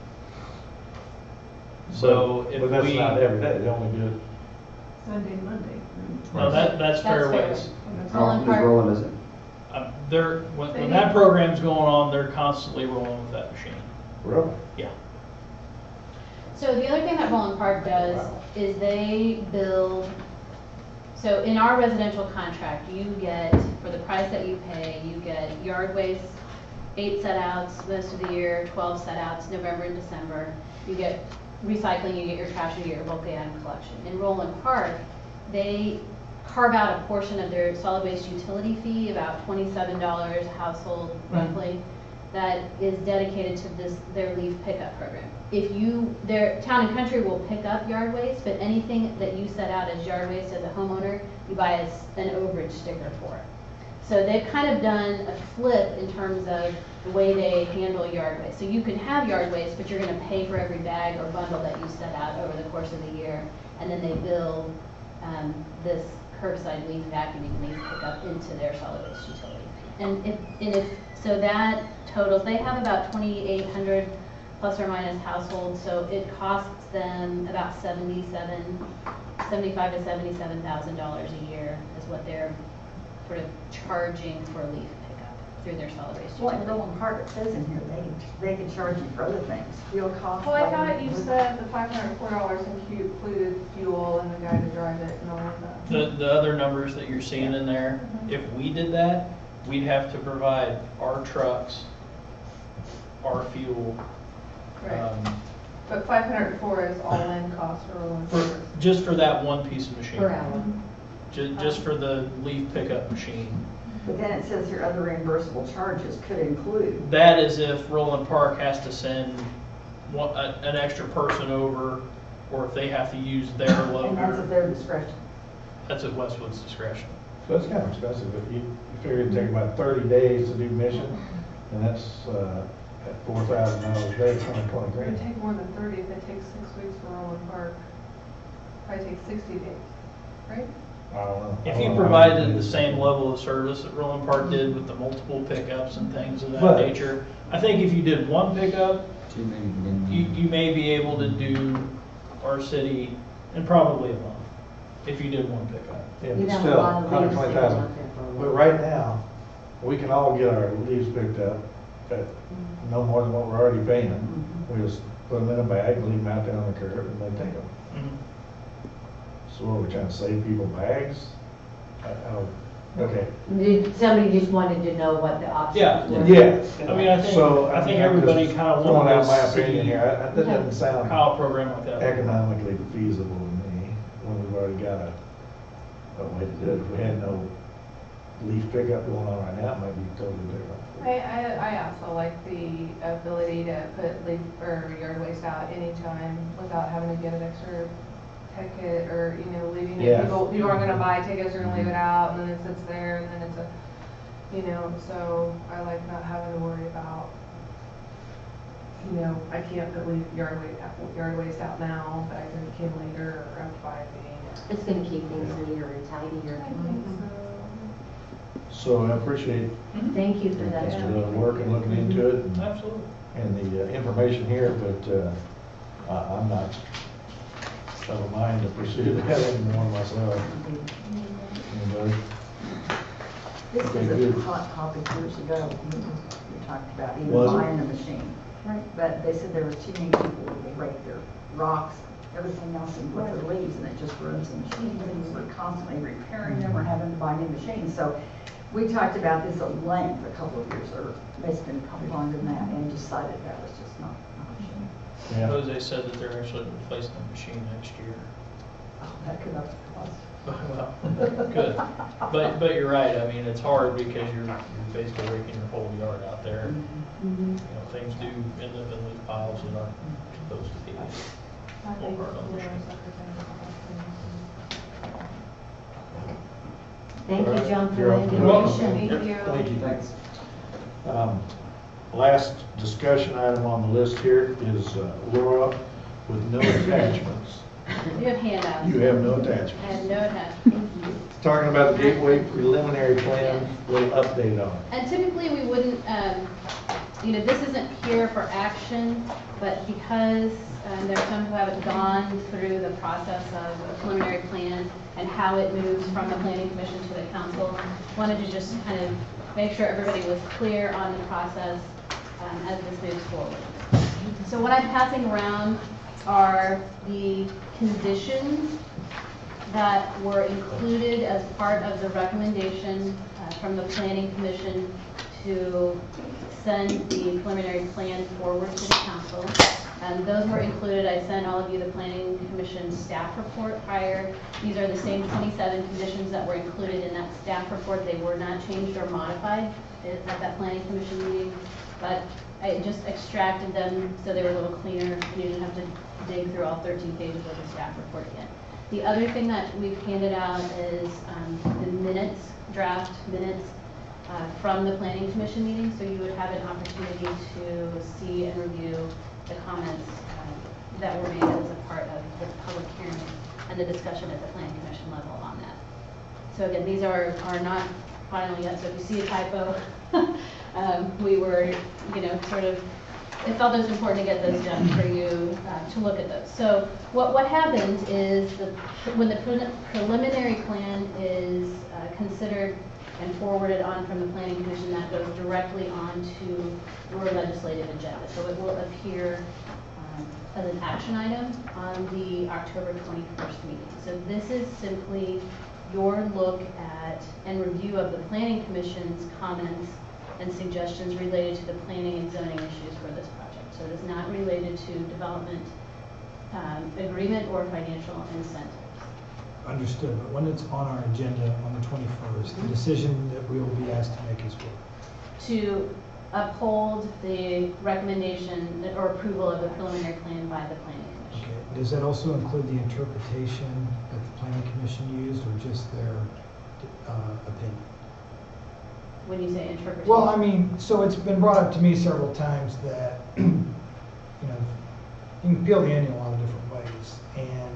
So But- if But that's we, not every day, they only do it. Sunday, Monday. no, that, that's That's Fairways. how Roland often does Park. Roland is it? Uh, they're, when, when that program's going on, they're constantly rolling with that machine. Really? Yeah. So the other thing that Roland Park does is they build, so in our residential contract, you get, for the price that you pay, you get yard waste, eight set outs most of the year, twelve set outs, November and December. You get recycling, you get your trash, you get your bulk item collection. In Roland Park, they carve out a portion of their solid waste utility fee, about twenty-seven dollars a household roughly, that is dedicated to this, their leaf pickup program. If you, their Town and Country will pick up yard waste, but anything that you set out as yard waste as a homeowner, you buy a s an overage sticker for it. So they've kind of done a flip in terms of the way they handle yard waste. So you can have yard waste, but you're gonna pay for every bag or bundle that you set out over the course of the year. And then they build um, this curbside leaf vacuuming leaf pickup into their solid waste utility. And if, and if, so that totals, they have about twenty-eight hundred plus or minus households, so it costs them about seventy-seven, seventy-five to seventy-seven thousand dollars a year is what they're sort of charging for leaf pickup through their solid waste Well, in utility. Roland Park, it says in here, they, they could charge you for other things, fuel costs. Well, I thought labor. you said the five hundred four dollars included fuel and the guy to drive it and all of that. The, the other numbers that you're seeing in there, if we did that, we'd have to provide our trucks, our fuel. Right. um, But five hundred four is all-in cost for Roland For, Park. just for that one piece of machine. Per hour. Ju- just for the leaf pickup machine. But then it says here, other reimbursable charges could include. That is if Roland Park has to send one, a- an extra person over, or if they have to use their And that's at loader. their discretion. That's at Westwood's discretion. So it's kind of expensive, but you, you figure it'd take about thirty days to do mission, and that's, uh, at four thousand dollars a day, it's only twenty It would grand. take more than thirty if it takes six weeks for Roland Park. Probably takes sixty days, right? I don't know. If I you don't know how provided it the is. same level of service that Roland Park did with the multiple pickups and things of that But- nature, I think if you did one pickup, Two maybe, then you, you may be able to do our city in probably a month, if you did one pickup. Yeah, You'd but have a still, lot of hundred leaves twenty sitting thousand. out there for a But while. right now, we can all get our leaves picked up at no more than what we're already paying. We just put them in a bag, leave them out there on the curb, and they take them. So are we trying to save people bags? I, I don't, okay. Did- Somebody just wanted to know what the options Yeah. were. Yeah. I mean, I think, So, I think I'm everybody just kind of throwing out wants my to opinion see here. I- I- That doesn't sound how a program like that. works. economically feasible to me, when we've already got a, a way to do it. If we had no leaf pickup going on right now, it might be totally different. I, I, I also like the ability to put leaf or yard waste out anytime without having to get an extra ticket or, you know, leaving it. Yeah. People, people aren't gonna buy tickets, they're gonna leave it out and then it sits there and then it's a, you know, so I like not having to worry about, you know, I can't put leaf yard waste, yard waste out now, but I can can later or I'm fine being. It's gonna keep things neater and tidier. I think so. So I appreciate Thank you for that. the work and looking into it and- Absolutely. and the uh, information here, but uh, I- I'm not of a mind to pursue that anymore myself. Anybody? This Okay, was good. a hot topic years ago, we we talked about even Was it? buying the machine. Right. But they said there was too many people who would break their rocks, everything else, and put their leaves, and it just ruins the machines, and you were constantly repairing them or having to buy new machines. So we talked about this at length a couple of years, or it's been probably longer than that, and decided that was just not an option. Yeah. Jose said that they're actually replacing the machine next year. Oh, that could have cost. Well, good. But, but you're right, I mean, it's hard because you're, you're basically raking your whole yard out there. You know, things do end up in leaf piles that aren't supposed to be. I think Or another Laura's machine. Thank you, John, for You're the welcome. information. Thank you. Thank you. Thanks. Um, Last discussion item on the list here is uh, Laura with no attachments. You have handouts. You have no I attachments. have no attachments. Talking about the Gateway preliminary plan, little update on it. And typically, we wouldn't, um, you know, this isn't here for action, but because um, there are some who haven't gone through the process of a preliminary plan and how it moves from the planning commission to the council, wanted to just kind of make sure everybody was clear on the process um, as this moves forward. So what I'm passing around are the conditions that were included as part of the recommendation uh, from the Planning Commission to send the preliminary plan forward to the council. Um, those were included. I sent all of you the Planning Commission staff report prior. These are the same twenty-seven conditions that were included in that staff report. They were not changed or modified at that Planning Commission meeting, but I just extracted them so they were a little cleaner. You didn't have to dig through all thirteen pages of the staff report again. The other thing that we've handed out is um, the minutes, draft minutes uh, from the Planning Commission meeting, so you would have an opportunity to see and review the comments uh, that were made as a part of the public hearing and the discussion at the Planning Commission level on that. So again, these are, are not final yet, so if you see a typo, um, we were, you know, sort of, it felt it was important to get those done for you uh, to look at those. So what, what happens is the, when the pre preliminary plan is uh, considered and forwarded on from the planning commission, that goes directly onto your legislative agenda. So it will appear um, as an action item on the October twenty-first meeting. So this is simply your look at and review of the planning commission's comments and suggestions related to the planning and zoning issues for this project. So it is not related to development um, agreement or financial incentives. Understood, but when it's on our agenda on the twenty-first, the decision that we will be asked to make is what? To uphold the recommendation or approval of the preliminary plan by the planning commission. Okay, does that also include the interpretation that the planning commission used, or just their uh, opinion? When you say interpretation? Well, I mean, so it's been brought up to me several times that, you know, you can peel the onion a lot of different ways, and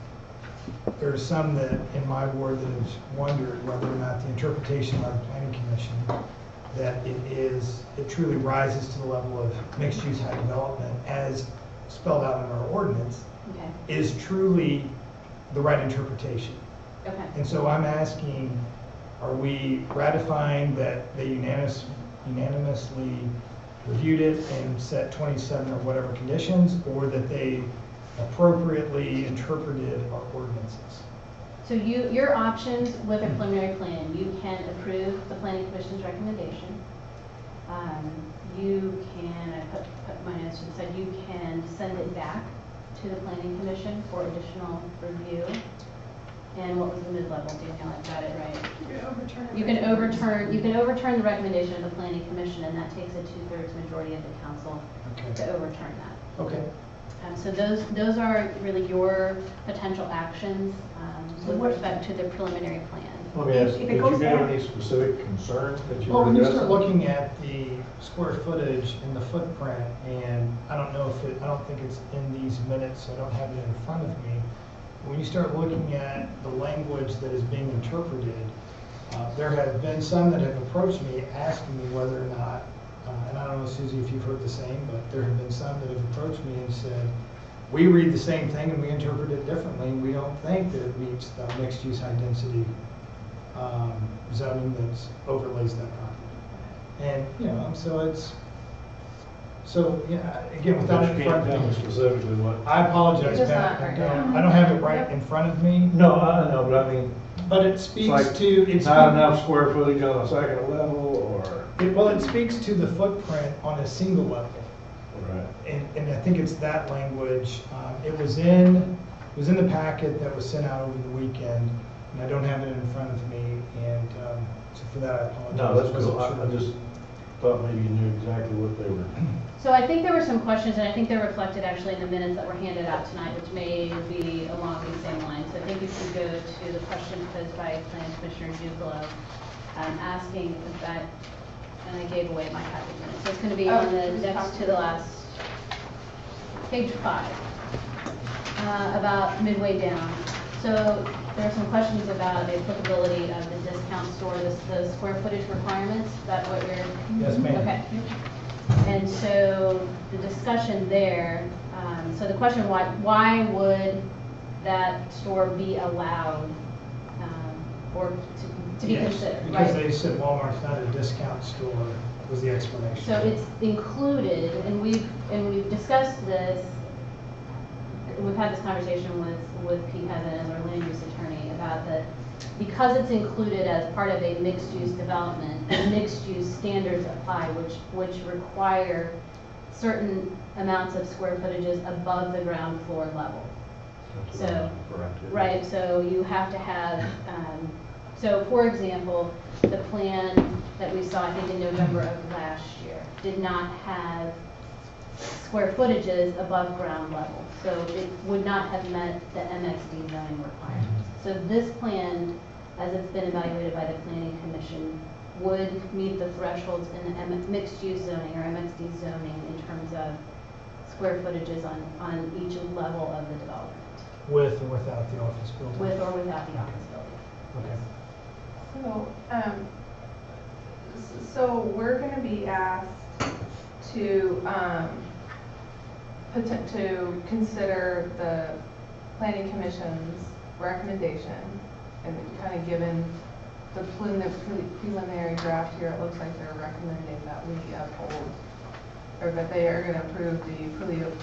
there's some that in my ward that have wondered whether or not the interpretation by the planning commission that it is, it truly rises to the level of mixed-use high development as spelled out in our ordinance, okay. is truly the right interpretation. Okay. And so I'm asking, are we ratifying that they unanimous, unanimously reviewed it and set twenty-seven or whatever conditions, or that they appropriately interpreted our ordinances? So you, your options with a preliminary plan, you can approve the planning commission's recommendation. Um, you can, I put, put my notes to the side, you can send it back to the planning commission for additional review. And what was the mid-level, Danielle, I got it right? You can overturn it. You can overturn, you can overturn the recommendation of the planning commission, and that takes a two-thirds majority of the council Okay. to overturn that. Okay. Um, so those, those are really your potential actions um, So with what- respect to the preliminary plan. Let me ask, If it did you goes have back- any specific concern that you Well, were when you addressing? start looking at the square footage and the footprint, and I don't know if it, I don't think it's in these minutes, so I don't have it in front of me. When you start looking at the language that is being interpreted, uh, there have been some that have approached me asking me whether or not, uh, and I don't know, Susie, if you've heard the same, but there have been some that have approached me and said, we read the same thing and we interpret it differently. We don't think that it meets the mixed-use high density um, zoning that overlays that property. And, you know, so it's, so, yeah, again, without it But in you front can't tell me of me. specifically what. I apologize, Just Pat, not I right don't, now. I don't have it right in front of me, No, I know, but I mean, but it it's speaks like to, it's. not enough square footage on a second level, or? It- Well, it speaks to the footprint on a single level. Right. And, and I think it's that language. Um, it was in, it was in the packet that was sent out over the weekend, and I don't have it in front of me, and, um, so for that I apologize. No, that's I wasn't cool. I sure. I just thought maybe you knew exactly what they were. So I think there were some questions, and I think they're reflected actually in the minutes that were handed out tonight, which may be along these same lines. So I think if you go to the question posed by Planning Commissioner Duplo, um, asking if that, and I gave away my copy of minutes. So it's going to be Oh, on the just next copy. to the last, page five, uh, about midway down. So there are some questions about the applicability of the discount store, the, the square footage requirements. Is that what you're? Yes, ma'am. Okay. And so the discussion there, um, so the question, why, why would that store be allowed, um, or to, to be Yes, considered, right? because they said Walmart's not a discount store, was the explanation. So it's included, and we've, and we've discussed this, we've had this conversation with, with Pete Heaven as our land use attorney about that, because it's included as part of a mixed-use development, mixed-use standards apply, which, which require certain amounts of square footages above the ground floor level. That's what I So, was referring to. right, so you have to have, um, so for example, the plan that we saw, I think in November of last year, did not have square footages above ground level. So it would not have met the M X D zoning requirements. So this plan, as it's been evaluated by the Planning Commission, would meet the thresholds in the M- mixed-use zoning or M X D zoning in terms of square footages on, on each level of the development, With or without the office building? with or without the office building. Okay. So, um, s- so we're gonna be asked to, um, poten- to consider the planning commission's recommendation and kind of given the preliminary preliminary draft here, it looks like they're recommending that we uphold, or that they are gonna approve the preli-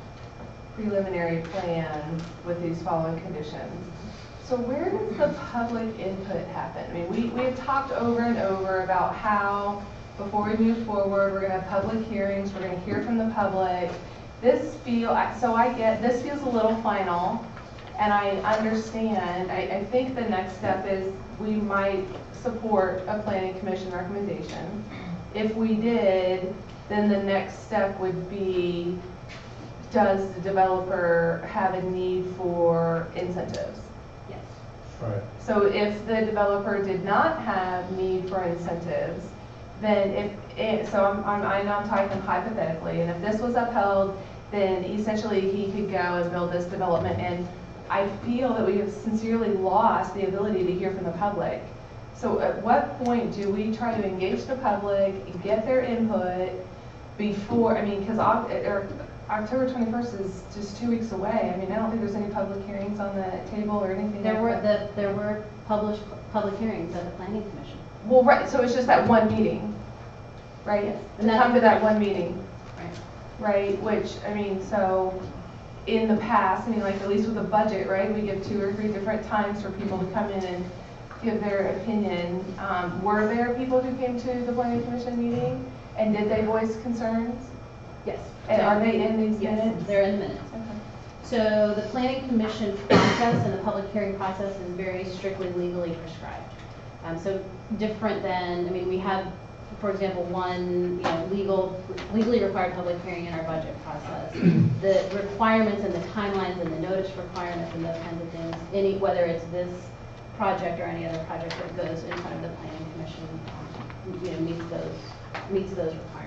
preliminary plan with these following conditions. So where does the public input happen? I mean, we, we have talked over and over about how, before we move forward, we're gonna have public hearings, we're gonna hear from the public. This feel, I- so I get, this feels a little final, and I understand, I, I think the next step is we might support a planning commission recommendation. If we did, then the next step would be, does the developer have a need for incentives? Yes. Right. So if the developer did not have need for incentives, then if, it, so I'm, I'm, I know I'm talking hypothetically, and if this was upheld, then essentially he could go and build this development, and I feel that we have sincerely lost the ability to hear from the public. So at what point do we try to engage the public, get their input before, I mean, because October twenty-first is just two weeks away. I mean, I don't think there's any public hearings on the table or anything There like were, that. the, there were published public hearings at the planning commission. Well, right, so it's just that one meeting, right? Yes. To come to that one meeting, Right. right? Which, I mean, so in the past, I mean, like at least with the budget, right? We give two or three different times for people to come in and give their opinion. Um, were there people who came to the planning commission meeting, and did they voice concerns? Yes. And are they in these Yes, minutes? they're in the minutes. Okay. So the planning commission process and the public hearing process is very strictly legally prescribed. Um, so different than, I mean, we have, for example, one, you know, legal, legally required public hearing in our budget process. The requirements and the timelines and the notice requirements and those kinds of things, any, whether it's this project or any other project that goes in front of the planning commission, um, you know, meets those, meets those requirements.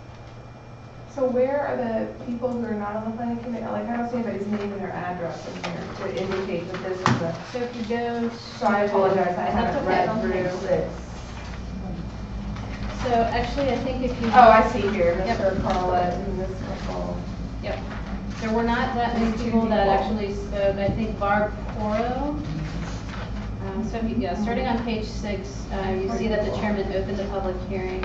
So where are the people who are not on the planning committee? Like, I don't see anybody's name and their address in here to indicate that this is a. So if you go. So I apologize, I haven't read On page through. six. So actually, I think if you. Oh, I see here, Yep. Mister Carlett and Miz McCall. Yep. There were not that many people that actually spoke. I think Barb Coro. Um, so if you, yeah, starting on page six, uh, you see that the chairman opened the public hearing.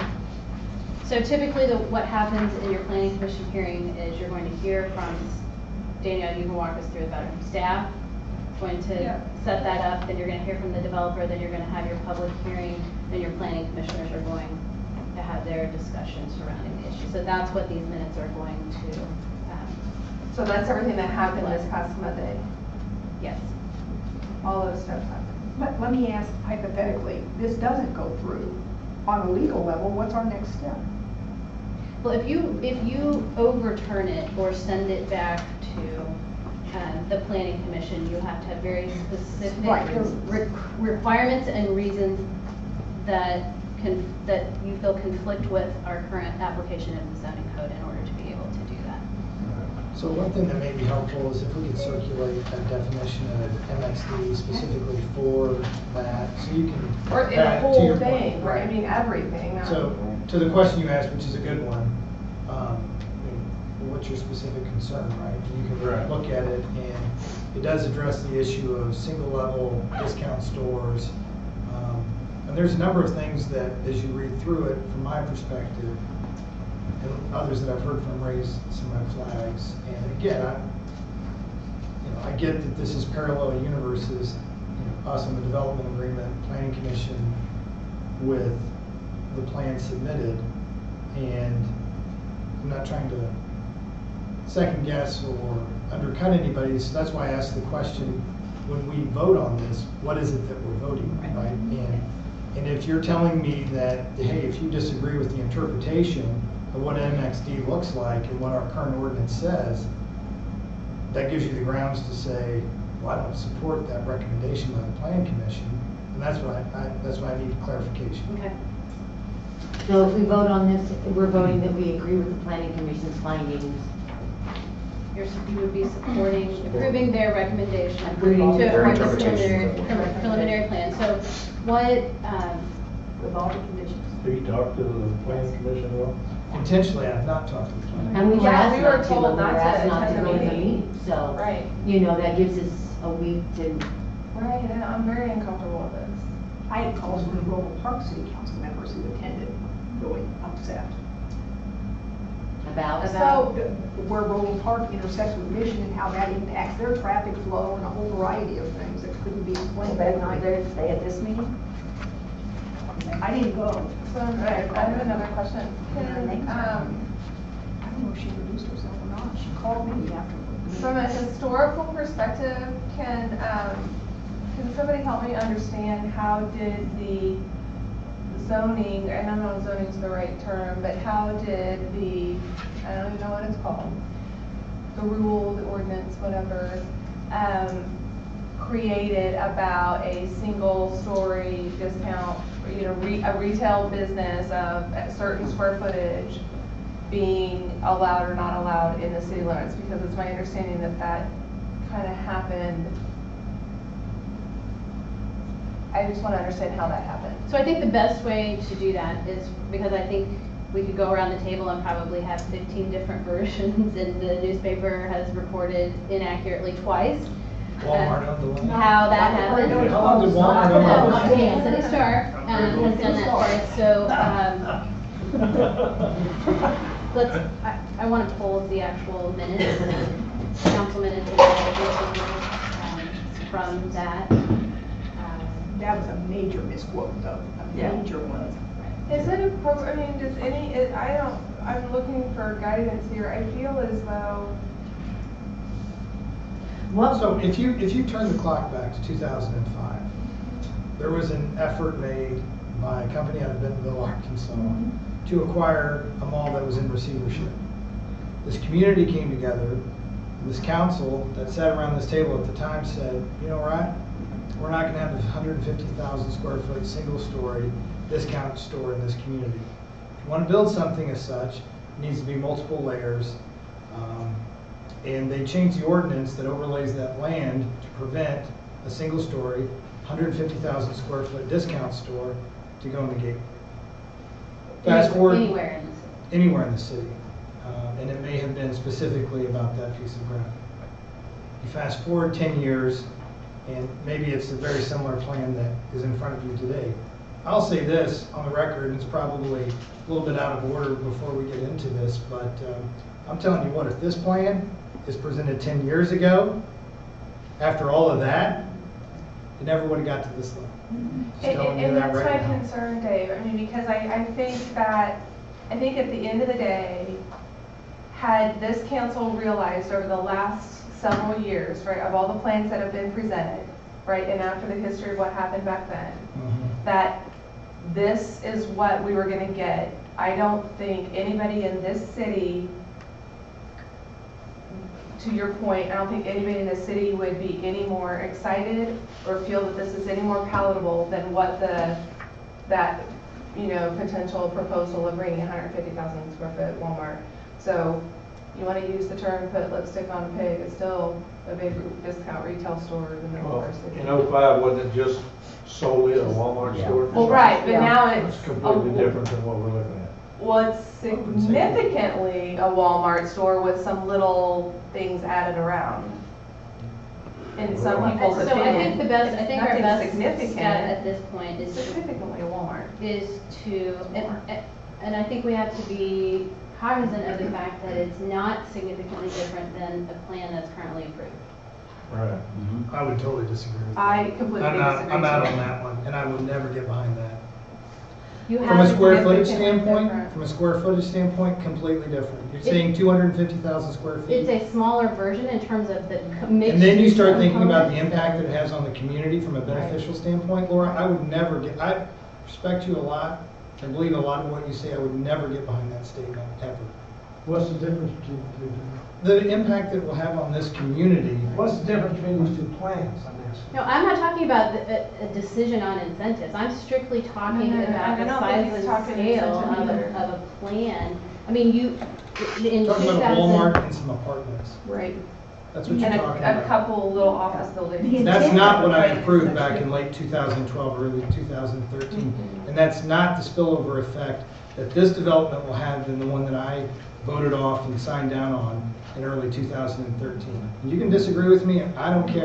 So typically, the, what happens in your planning commission hearing is you're going to hear from Danielle. You can walk us through about it. Staff going to Yeah. set that up. Then you're going to hear from the developer. Then you're going to have your public hearing. Then your planning commissioners are going to have their discussion surrounding the issue. So that's what these minutes are going to. Um, So that's everything that happened this past Monday. yes. All those steps happened. Let, let me ask hypothetically, this doesn't go through. On a legal level, what's our next step? Well, if you if you overturn it or send it back to um, the planning commission, you have to have very specific Right. re- requirements and reasons that can that you feel conflict with our current application of the zoning code in order to be able to do that. So one thing that may be helpful is if we could circulate a definition of M X D specifically for that, so you can. Or in the back to whole your thing, point, right? I mean, everything. not- So, to the question you asked, which is a good one, um, I mean, what's your specific concern, right? And you can Right. look at it, and it does address the issue of single-level discount stores. Um, and there's a number of things that, as you read through it, from my perspective, and others that I've heard from raise some red flags. And again, I, you know, I get that this is parallel universes, you know, us on the development agreement, planning commission with the plan submitted, and I'm not trying to second guess or undercut anybody, so that's why I asked the question, when we vote on this, what is it that we're voting on, right? And, and if you're telling me that, hey, if you disagree with the interpretation of what M X D looks like and what our current ordinance says, that gives you the grounds to say, well, I don't support that recommendation by the planning commission, and that's why I, I that's why I need clarification. Okay. So if we vote on this, we're voting that we agree with the planning commission's findings. You're, you would be supporting, approving their recommendation Approving to their approve the interpretation. preliminary, preliminary plan. So what, um, With all the conditions. Have you talked to the planning commission at all? Intentionally, I have not talked to the planning. And we were Yeah, asked we were not to, told but we not were to asked not to attend the go to the meeting. meeting, so. Right. You know, that gives us a week to, Right, and I'm very uncomfortable with this. I had calls from the Roval Park City Council members who attended, really upset. About? So, the- where Roval Park intersects with Mission and how that impacts their traffic flow and a whole variety of things that couldn't be explained They that were night. there, they at this meeting? I didn't go. So, all right, I have another question. Can, um, I don't know if she introduced herself or not. She called me afterwards. from a historical perspective, can, um, can somebody help me understand how did the zoning, and I don't know if zoning's the right term, but how did the, I don't even know what it's called, the rule, the ordinance, whatever, um, created about a single-story discount, you know, re, a retail business of a certain square footage being allowed or not allowed in the city limits? Because it's my understanding that that kind of happened. I just want to understand how that happened. So I think the best way to do that is, because I think we could go around the table and probably have fifteen different versions, and the newspaper has reported inaccurately twice. Walmart uh, owned the land. How that happened. How long did Walmart own the land? Okay, City Star um, has done that twice, so um, let's, I, I want to pull the actual minutes, council minutes, um, from that. That was a major misquote, though, a Yeah. major one. Is it appropriate, I mean, does any, it- I don't, I'm looking for guidance here. I feel as though, So if you, if you turn the clock back to two thousand five, there was an effort made by a company out of Bentonville, Arkansas, to acquire a mall that was in receivership. This community came together, and this council that sat around this table at the time said, you know what, we're not gonna have a one hundred fifty thousand square foot, single story discount store in this community. If you wanna build something as such, it needs to be multiple layers. Um, And they changed the ordinance that overlays that land to prevent a single story, one hundred fifty thousand square foot discount store to go in the gate. Fast forward. Anywhere in the city. Anywhere in the city. Uh, and it may have been specifically about that piece of ground. You fast forward ten years, and maybe it's a very similar plan that is in front of you today. I'll say this on the record, and it's probably a little bit out of order before we get into this, but um, I'm telling you what, if this plan is presented ten years ago, after all of that, it never would have got to this level. Just and, telling you and that that's right my now. concern, Dave. I mean, because I, I think that, I think at the end of the day, had this council realized over the last several years, right, of all the plans that have been presented, right, and after the history of what happened back then, Mhm. that this is what we were going to get, I don't think anybody in this city, to your point, I don't think anybody in this city would be any more excited or feel that this is any more palatable than what the, that, you know, potential proposal of bringing one hundred fifty thousand square foot Walmart. So you want to use the term, put lipstick on a pig, it's still a big discount retail store in the middle of Well, our city. in oh five, wasn't it just solely a Walmart Yeah. store? Well, right, but Yeah. now it's. It's completely a- different than what we're looking at. Well, it's significantly a Walmart store with some little things added around. In some Well, people's So I opinion. think the best, I think our Nothing best significant. step at this point is, Significantly a Walmart. is to, and, and I think we have to be cognizant of the fact that it's not significantly different than the plan that's currently approved. Right. I would totally disagree with that. I completely I'm not, disagree. I'm out too. on that one, and I would never get behind that. You From have a square footage significantly standpoint, different. from a square footage standpoint, completely different. You're It- saying two hundred fifty thousand square feet. It's a smaller version in terms of the co- mixed. And then you use start thinking about the components. impact that it has on the community from a beneficial standpoint, Laura, I would never get, I respect you a lot, and believe a lot of what you say, I would never get behind that statement, ever. What's the difference between the two? The impact it will have on this community. What's the difference between these two plans, I'm asking? No, I'm not talking about the- a, a decision on incentives. I'm strictly talking No, no, no, about I the don't think size he's and talking scale incentive of either. a, of a plan. I mean, you, in two Talking about a Walmart thousand. and some apartments. Right. That's what you're And talking a, a about. couple little office buildings. That's not what I approved back in late two thousand twelve, early two thousand thirteen. Mhm. And that's not the spillover effect that this development will have than the one that I voted off and signed down on in early two thousand thirteen. And you can disagree with me, I don't care.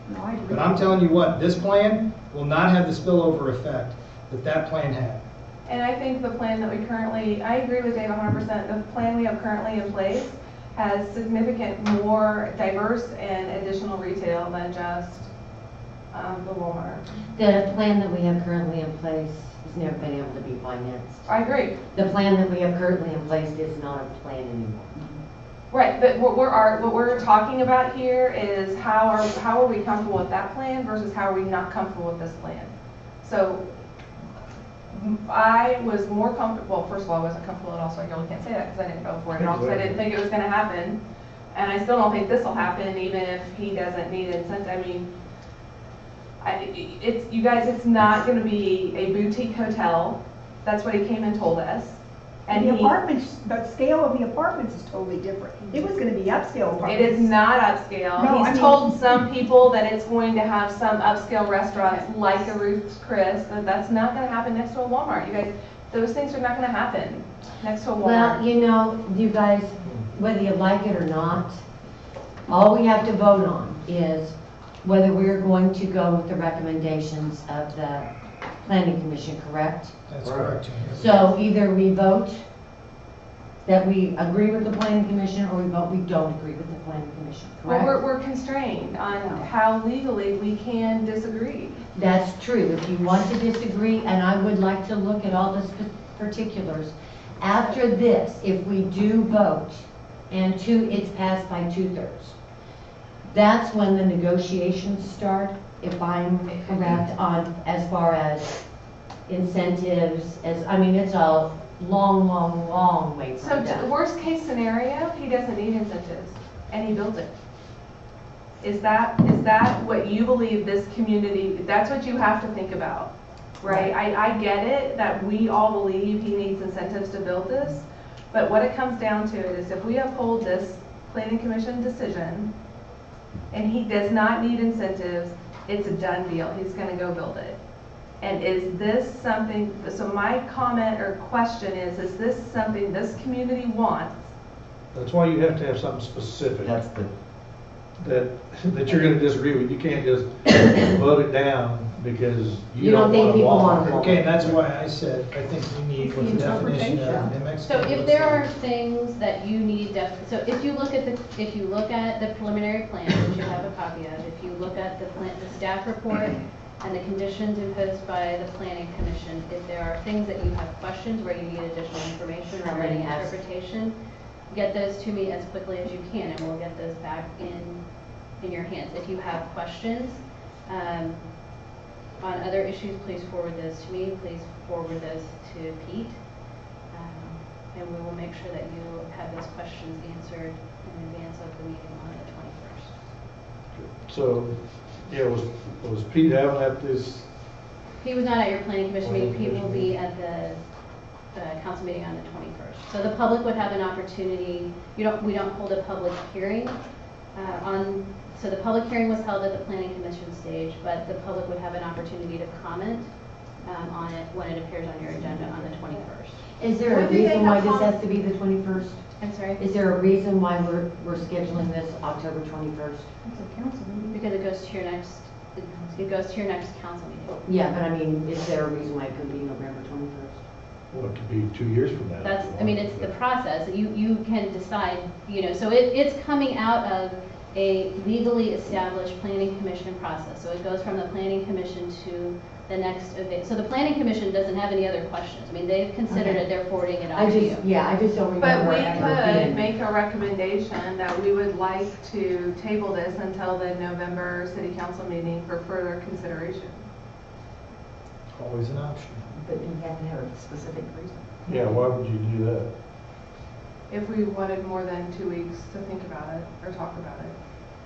No, I agree. But I'm telling you what, this plan will not have the spillover effect that that plan had. And I think the plan that we currently, I agree with Dave one hundred percent. The plan we have currently in place has significant more diverse and additional retail than just um, the Walmart. The plan that we have currently in place has never been able to be financed. I agree. The plan that we have currently in place is not a plan anymore. Right, but what we're, are, what we're talking about here is how are, how are we comfortable with that plan versus how are we not comfortable with this plan? So I was more comfortable, well, first of all, I wasn't comfortable at all, so I really can't say that because I didn't vote for it at all, because I didn't think it was going to happen. And I still don't think this will happen, even if he doesn't need incentive. I mean, I, it's, you guys, it's not going to be a boutique hotel. That's what he came and told us. And And the he, apartments, the scale of the apartments is totally different. It was gonna be upscale it apartments. is not upscale. No, I He's mean- told some people that it's going to have some upscale restaurants like a Ruth's Chris, but that's not going to happen next to a Walmart. You guys, those things are not going to happen next to a Well, Walmart. you know, you guys, whether you like it or not, all we have to vote on is whether we're going to go with the recommendations of the planning commission, correct? That's correct. Jim. So either we vote that we agree with the planning commission, or we vote we don't agree with the planning commission, Well, correct? we're, we're constrained on how legally we can disagree. That's true. If you want to disagree, and I would like to look at all the sp- particulars, after this, if we do vote, and two, it's passed by two-thirds, that's when the negotiations start, if I'm correct, on, as far as incentives, as, I mean, it's a long, long, long way So from t- that. worst case scenario, he doesn't need incentives, and he builds it. Is that, is that what you believe this community, that's what you have to think about, right? I, I get it that we all believe he needs incentives to build this, but what it comes down to is if we uphold this planning commission decision, and he does not need incentives, it's a done deal, he's gonna go build it. And is this something, so my comment or question is, is this something this community wants? That's why you have to have something specific. That's the, that, that you're gonna disagree with. You can't just vote it down because you You don't don't think want a people want Walmart. it. Okay, and that's why I said, I think we need what the definition of M X. So if there are things that you need, def- so if you look at the, if you look at the preliminary plan, which you have a copy of, if you look at the plan, the staff report and the conditions imposed by the planning commission, if there are things that you have questions where you need additional information or Already writing asked. interpretation, get those to me as quickly as you can, and we'll get those back in, in your hands. If you have questions, um, on other issues, please forward those to me. Please forward those to Pete. Um, and we will make sure that you have those questions answered in advance of the meeting on the twenty-first. So, yeah, was, was Pete having at this, He was not at your planning commission meeting. Planning Pete will commission be at the, the council meeting on the twenty-first. So the public would have an opportunity, you don't, we don't hold a public hearing uh, on, so the public hearing was held at the planning commission stage, but the public would have an opportunity to comment um, on it when it appears on your agenda on the twenty-first. Is there a When do they reason why have this com- has to be the twenty-first? I'm sorry? Is there a reason why we're, we're scheduling this October twenty-first? It's a council meeting. Because it goes to your next, it goes to your next council meeting. Yeah, but I mean, is there a reason why it could be November twenty-first? well, it could be two years from now. That's, I mean, it's the process. You, you can decide, you know, so it, it's coming out of a legally established planning commission process. So it goes from the planning commission to the next event. So the planning commission doesn't have any other questions. I mean, they've considered Okay. it, they're forwarding it I on to you. just, yeah, I just don't But remember we ever could being. make a recommendation that we would like to table this until the November city council meeting for further consideration. Always an option. But you have to have a specific reason. Yeah, why would you do that? If we wanted more than two weeks to think about it or talk about it.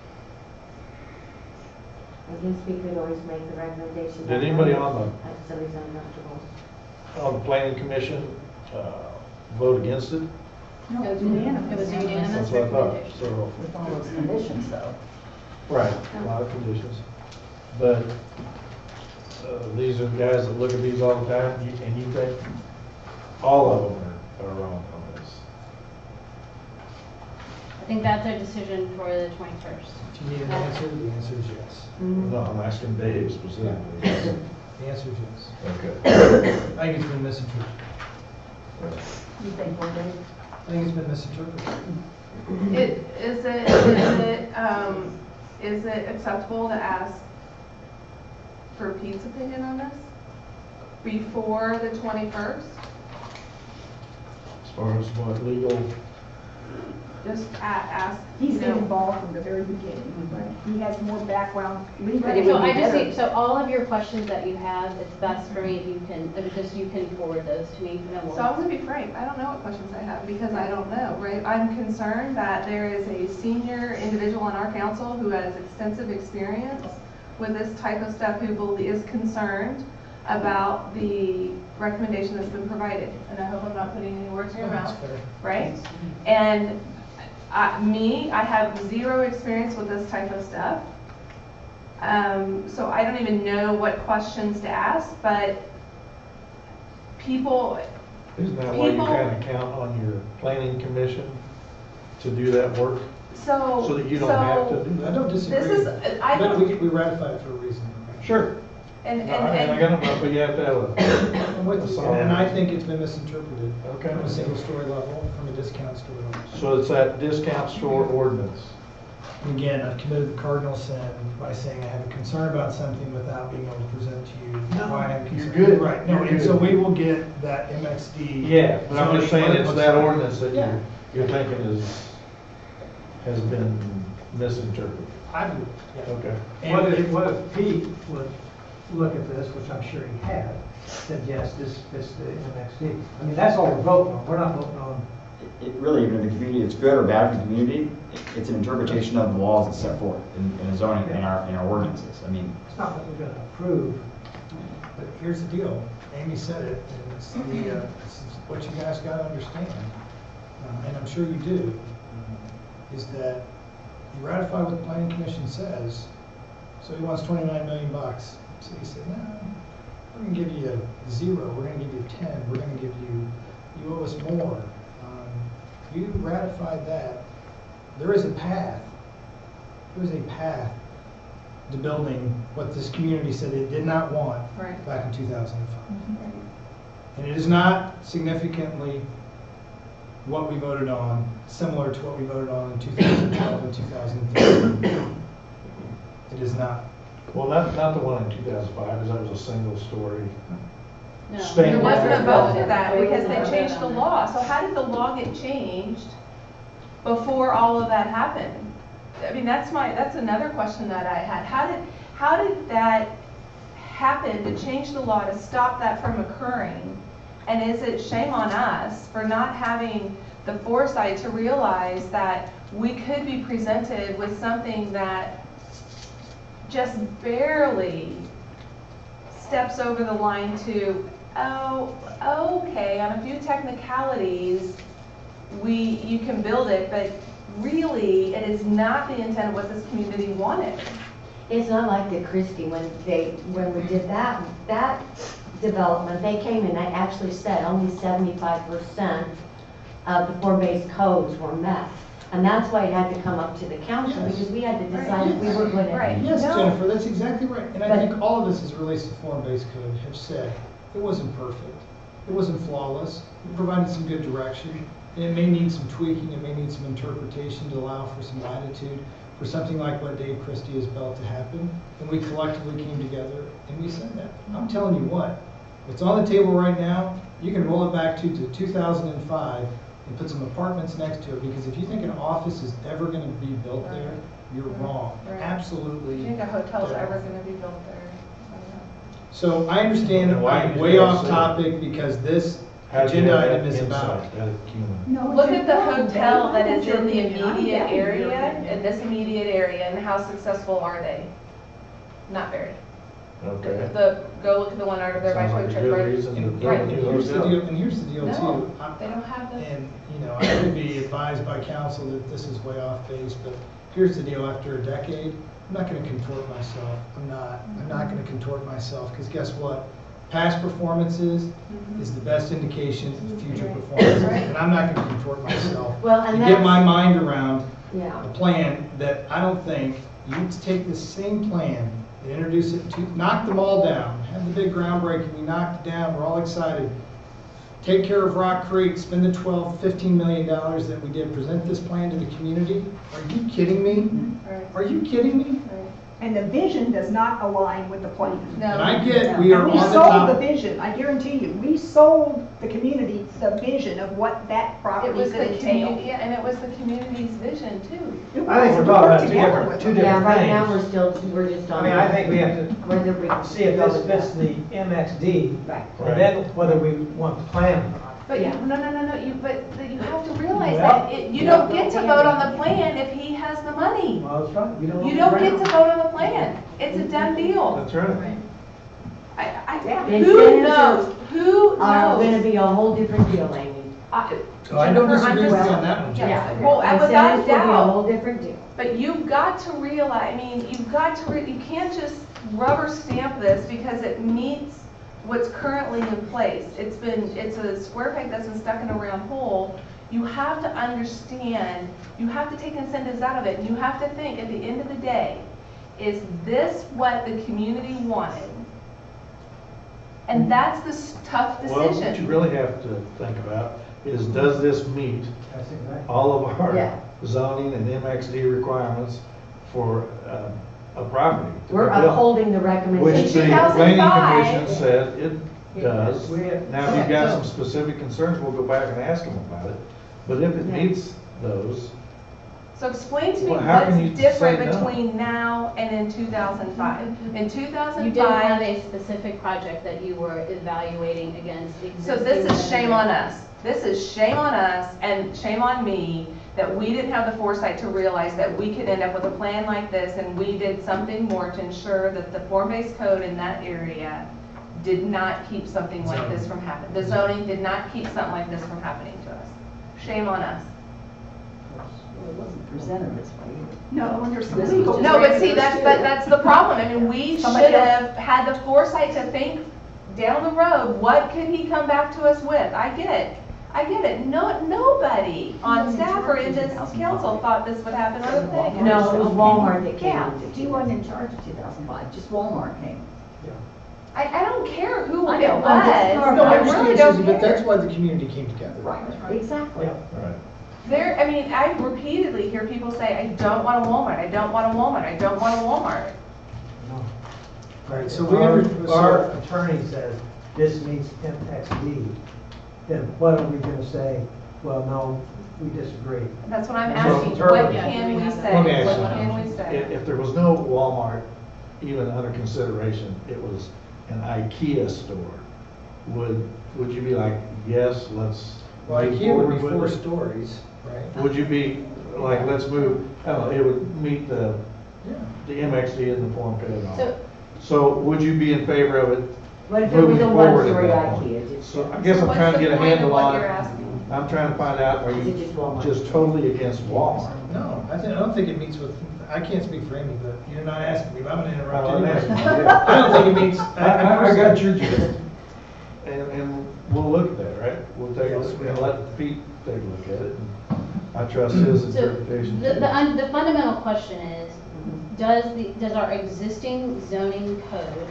I guess we could always make the recommendation. Did anybody on the- If somebody's uncomfortable. On the planning commission, uh, vote against it? No, It was unanimous. It was a unanimous That's what I thought, recommendation. so, With all those conditions though. right, a lot of conditions. But, uh, these are the guys that look at these all the time, you- and you think all of them are, are wrong on this. I think that's our decision for the twenty-first. If you need an answer, the answer is yes. No, I'm asking Dave specifically. The answer is yes. Okay. I think it's been misinterpreted. You think we're ready? I think it's been misinterpreted. It, is it, is it, um, is it acceptable to ask for Pete's opinion on this before the twenty-first? As far as what legal, Just a- ask, He's you been know, involved from the very beginning, right? He has more background legally. So I just need, so all of your questions that you have, it's best for me if you can, if just you can forward those to me. And then we'll- So I'm gonna be frank, I don't know what questions I have because I don't know, right? I'm concerned that there is a senior individual on our council who has extensive experience with this type of stuff, who bel- is concerned about the recommendation that's been provided. And I hope I'm not putting any words in your Yeah, that's mouth, fair. right? And I, me, I have zero experience with this type of stuff. Um, so I don't even know what questions to ask, but people, isn't that why you People- kind of count on your planning commission to do that work? so. So that you don't have to so do I that? don't disagree. This is, I But don't, we, we ratified it for a reason. Sure. and, and, No, I mean, I and, got them, but you have to have a, I'm with you, and I think it's been misinterpreted. Okay. From a single story level, from a discount store level. so it's that discount store ordinance. And again, I've committed the cardinal sin by saying I have a concern about something without being able to present to you No, why I'm you're concerned. good. Right, no, You're and so good. we will get that M X D. Yeah, but I'm just saying it's that zoning ordinance that Yeah. you're, you're thinking is, has been misinterpreted. I do, yeah. Okay. What And if, what if Pete would look at this, which I'm sure he had, said, yes, this, this, the M X D. I mean, that's all we're voting on. We're not voting on, It it really, even if the community, it's good or bad for the community, it- it's an interpretation of the laws that's set forth in, in the zoning, in our, in our ordinances. I mean, it's not that we're gonna approve. But here's the deal, Amy said it, and it's the, uh, it's what you guys gotta understand, uh, and I'm sure you do, is that you ratify what the planning commission says, so he wants twenty-nine million bucks. So he said, no, we're gonna give you a zero, we're gonna give you ten, we're gonna give you, you owe us more. Um, You ratified that, there is a path, there is a path to building what this community said it did not want Right. back in two thousand five. And it is not significantly what we voted on, similar to what we voted on in two thousand twelve and two thousand thirteen. It is not. Well, not, not the one in two thousand five, because that was a single story. No. Stand there wasn't a alone. vote for that There because wasn't a they vote changed the on that. law. So how did the law get changed before all of that happened? I mean, that's my, that's another question that I had. How did, how did that happen to change the law to stop that from occurring? And is it shame on us for not having the foresight to realize that we could be presented with something that just barely steps over the line to, oh, okay, on a few technicalities, we, you can build it, but really, it is not the intent of what this community wanted. It's not like the Christie, when they, when we did that, that development, they came and they actually said only seventy-five percent of the form-based codes were met. And that's why it had to come up to the council, Yes. because we had to decide if we were going to. Right. Yes, No. Jennifer, that's exactly right. And I But- think all of us as it relates to form-based code have said, it wasn't perfect. It wasn't flawless. It provided some good direction. And it may need some tweaking, it may need some interpretation to allow for some latitude for something like what Dave Christie has built to happen. And we collectively came together and we said that. I'm telling you what, it's on the table right now. You can roll it back to, to two thousand five and put some apartments next to it, because if you think an office is ever gonna be built there, you're wrong. Right. Absolutely. Do you think a hotel's Yeah. ever gonna be built there? I don't know. So I understand Then why I'm did you way guys off say topic because this How'd you agenda have that item is about. insight, that acumen? No, Look it's at the important, hotel Dave. that I is want your in the opinion. I'm immediate getting your area, opinion. in this immediate area, and how successful are they? Not very. Okay. The, go look at the one over there by Sounds like Quick a Trip, good right? reason to And build a Right. new here's the hotel. deal, and here's the deal No, too. I- they don't have the, And, you know, I could be advised by council that this is way off base, but here's the deal, after a decade, I'm not gonna contort myself. I'm not, I'm not gonna contort myself, because guess what? Past performances is the best indication of future performances, Right. and I'm not gonna contort myself. Well, and To get that's- my mind around Yeah. a plan that I don't think, you take this same plan and introduce it to, knock them all down, have the big groundbreaking, we knocked it down, we're all excited. Take care of Rock Creek, spend the twelve, fifteen million dollars that we did, present this plan to the community. Are you kidding me? Right. Are you kidding me? And the vision does not align with the plan. No. And I get, we are And on we the sold top. the vision, I guarantee you, we sold the community the vision of what that It property was could the entail. community, yeah, and it was the community's vision too. I think we're talking about two different, two Yeah, different right now things. we're still, we're just I on. mean, I think we have Whether we to see if this fits the M X D, Right. and then whether we want the plan or not. But you, Yeah. no, no, no, no, you, but but you have to realize Yeah. that it, you don't get to vote on the plan if he has the money. Well, that's right. We don't. You don't get to vote on the plan. It's a done deal. That's right. I, I, Incentives who knows? Who Are gonna knows? be a whole different deal, Amy. I- So I don't Jennifer, I'm disagree with just- you on that one, Yeah, Jennifer. well, I- without Incentives will be a doubt. whole different deal. But you've got to realize, I mean, you've got to, re- you can't just rubber stamp this because it meets what's currently in place. It's been, it's a square peg that's been stuck in a round hole. You have to understand, you have to take incentives out of it. And you have to think, at the end of the day, is this what the community wanted? And that's the s- tough Well, what you decision. really have to think about is, does this meet That's exactly. all of our Yeah. zoning and M X D requirements for uh, a property? to We're be built? upholding the Which recommendation. the two thousand planning five commission said it It does. does. We have- Now, if you've got Okay, some so- specific concerns, we'll go back and ask them about it. But if it Yeah. meets those, So explain to me Well, how can you what's different say no? between now and in two thousand five. In two thousand You didn't have five, a specific project that you were evaluating against existing. so this is shame on vendors. us. This is shame on us and shame on me that we didn't have the foresight to realize that we could end up with a plan like this, and we did something more to ensure that the form-based code in that area did not keep something like this from happening. The zoning did not keep something like this from happening to us. Shame on us. Well, it wasn't presented this way either. No, there's some This was legal. just- No, but see, that's, but that's the problem. I mean, we should Somebody else- have had the foresight to think down the road, what could he come back to us with? I get it. I get it. No, nobody on staff or in this council thought this would happen or think. No, it was Walmart that came. Yeah, with he it. wasn't in charge of two thousand five, just Walmart came. I, I don't care who I it know, was. I'm just- I No, I really understand, don't Susan, but that's care. why the community came together. Right, Exactly. right. There, I mean, I repeatedly hear people say, I don't want a Walmart, I don't want a Walmart, I don't want a Walmart. All right, so we, Our, under- our so- attorney says this meets M X D, then what are we gonna say? Well, no, we disagree. That's what I'm So, asking. What Turban. can we say? Let me ask you What can we something. say? If, if there was no Walmart even under consideration, it was an IKEA store, would, would you be like, yes, let's Well, move IKEA would be forward four with it? stories, right? Would you be like, let's move, I don't know, it would meet the, the M X D and the Form Code and all. So- So would you be in favor of it What if it was moving a forward at one-story that point? IKEA? Just- So I guess I'm What's trying to the get a point of handle what on you're it. asking? I'm trying to find out, are Is it you just Walmart? just totally against Walmart? No, I think, I don't think it meets with, I can't speak for Amy, but you're not asking me, but I'm gonna interrupt Oh, I'm anyway. asking you, yeah. I don't think it meets. I, I, I got your gist. And, and we'll look at that, right? We'll take a look, and let Pete take a look at it. I trust his So interpretation. the, too. the, un- the fundamental question is, does the, does our existing zoning code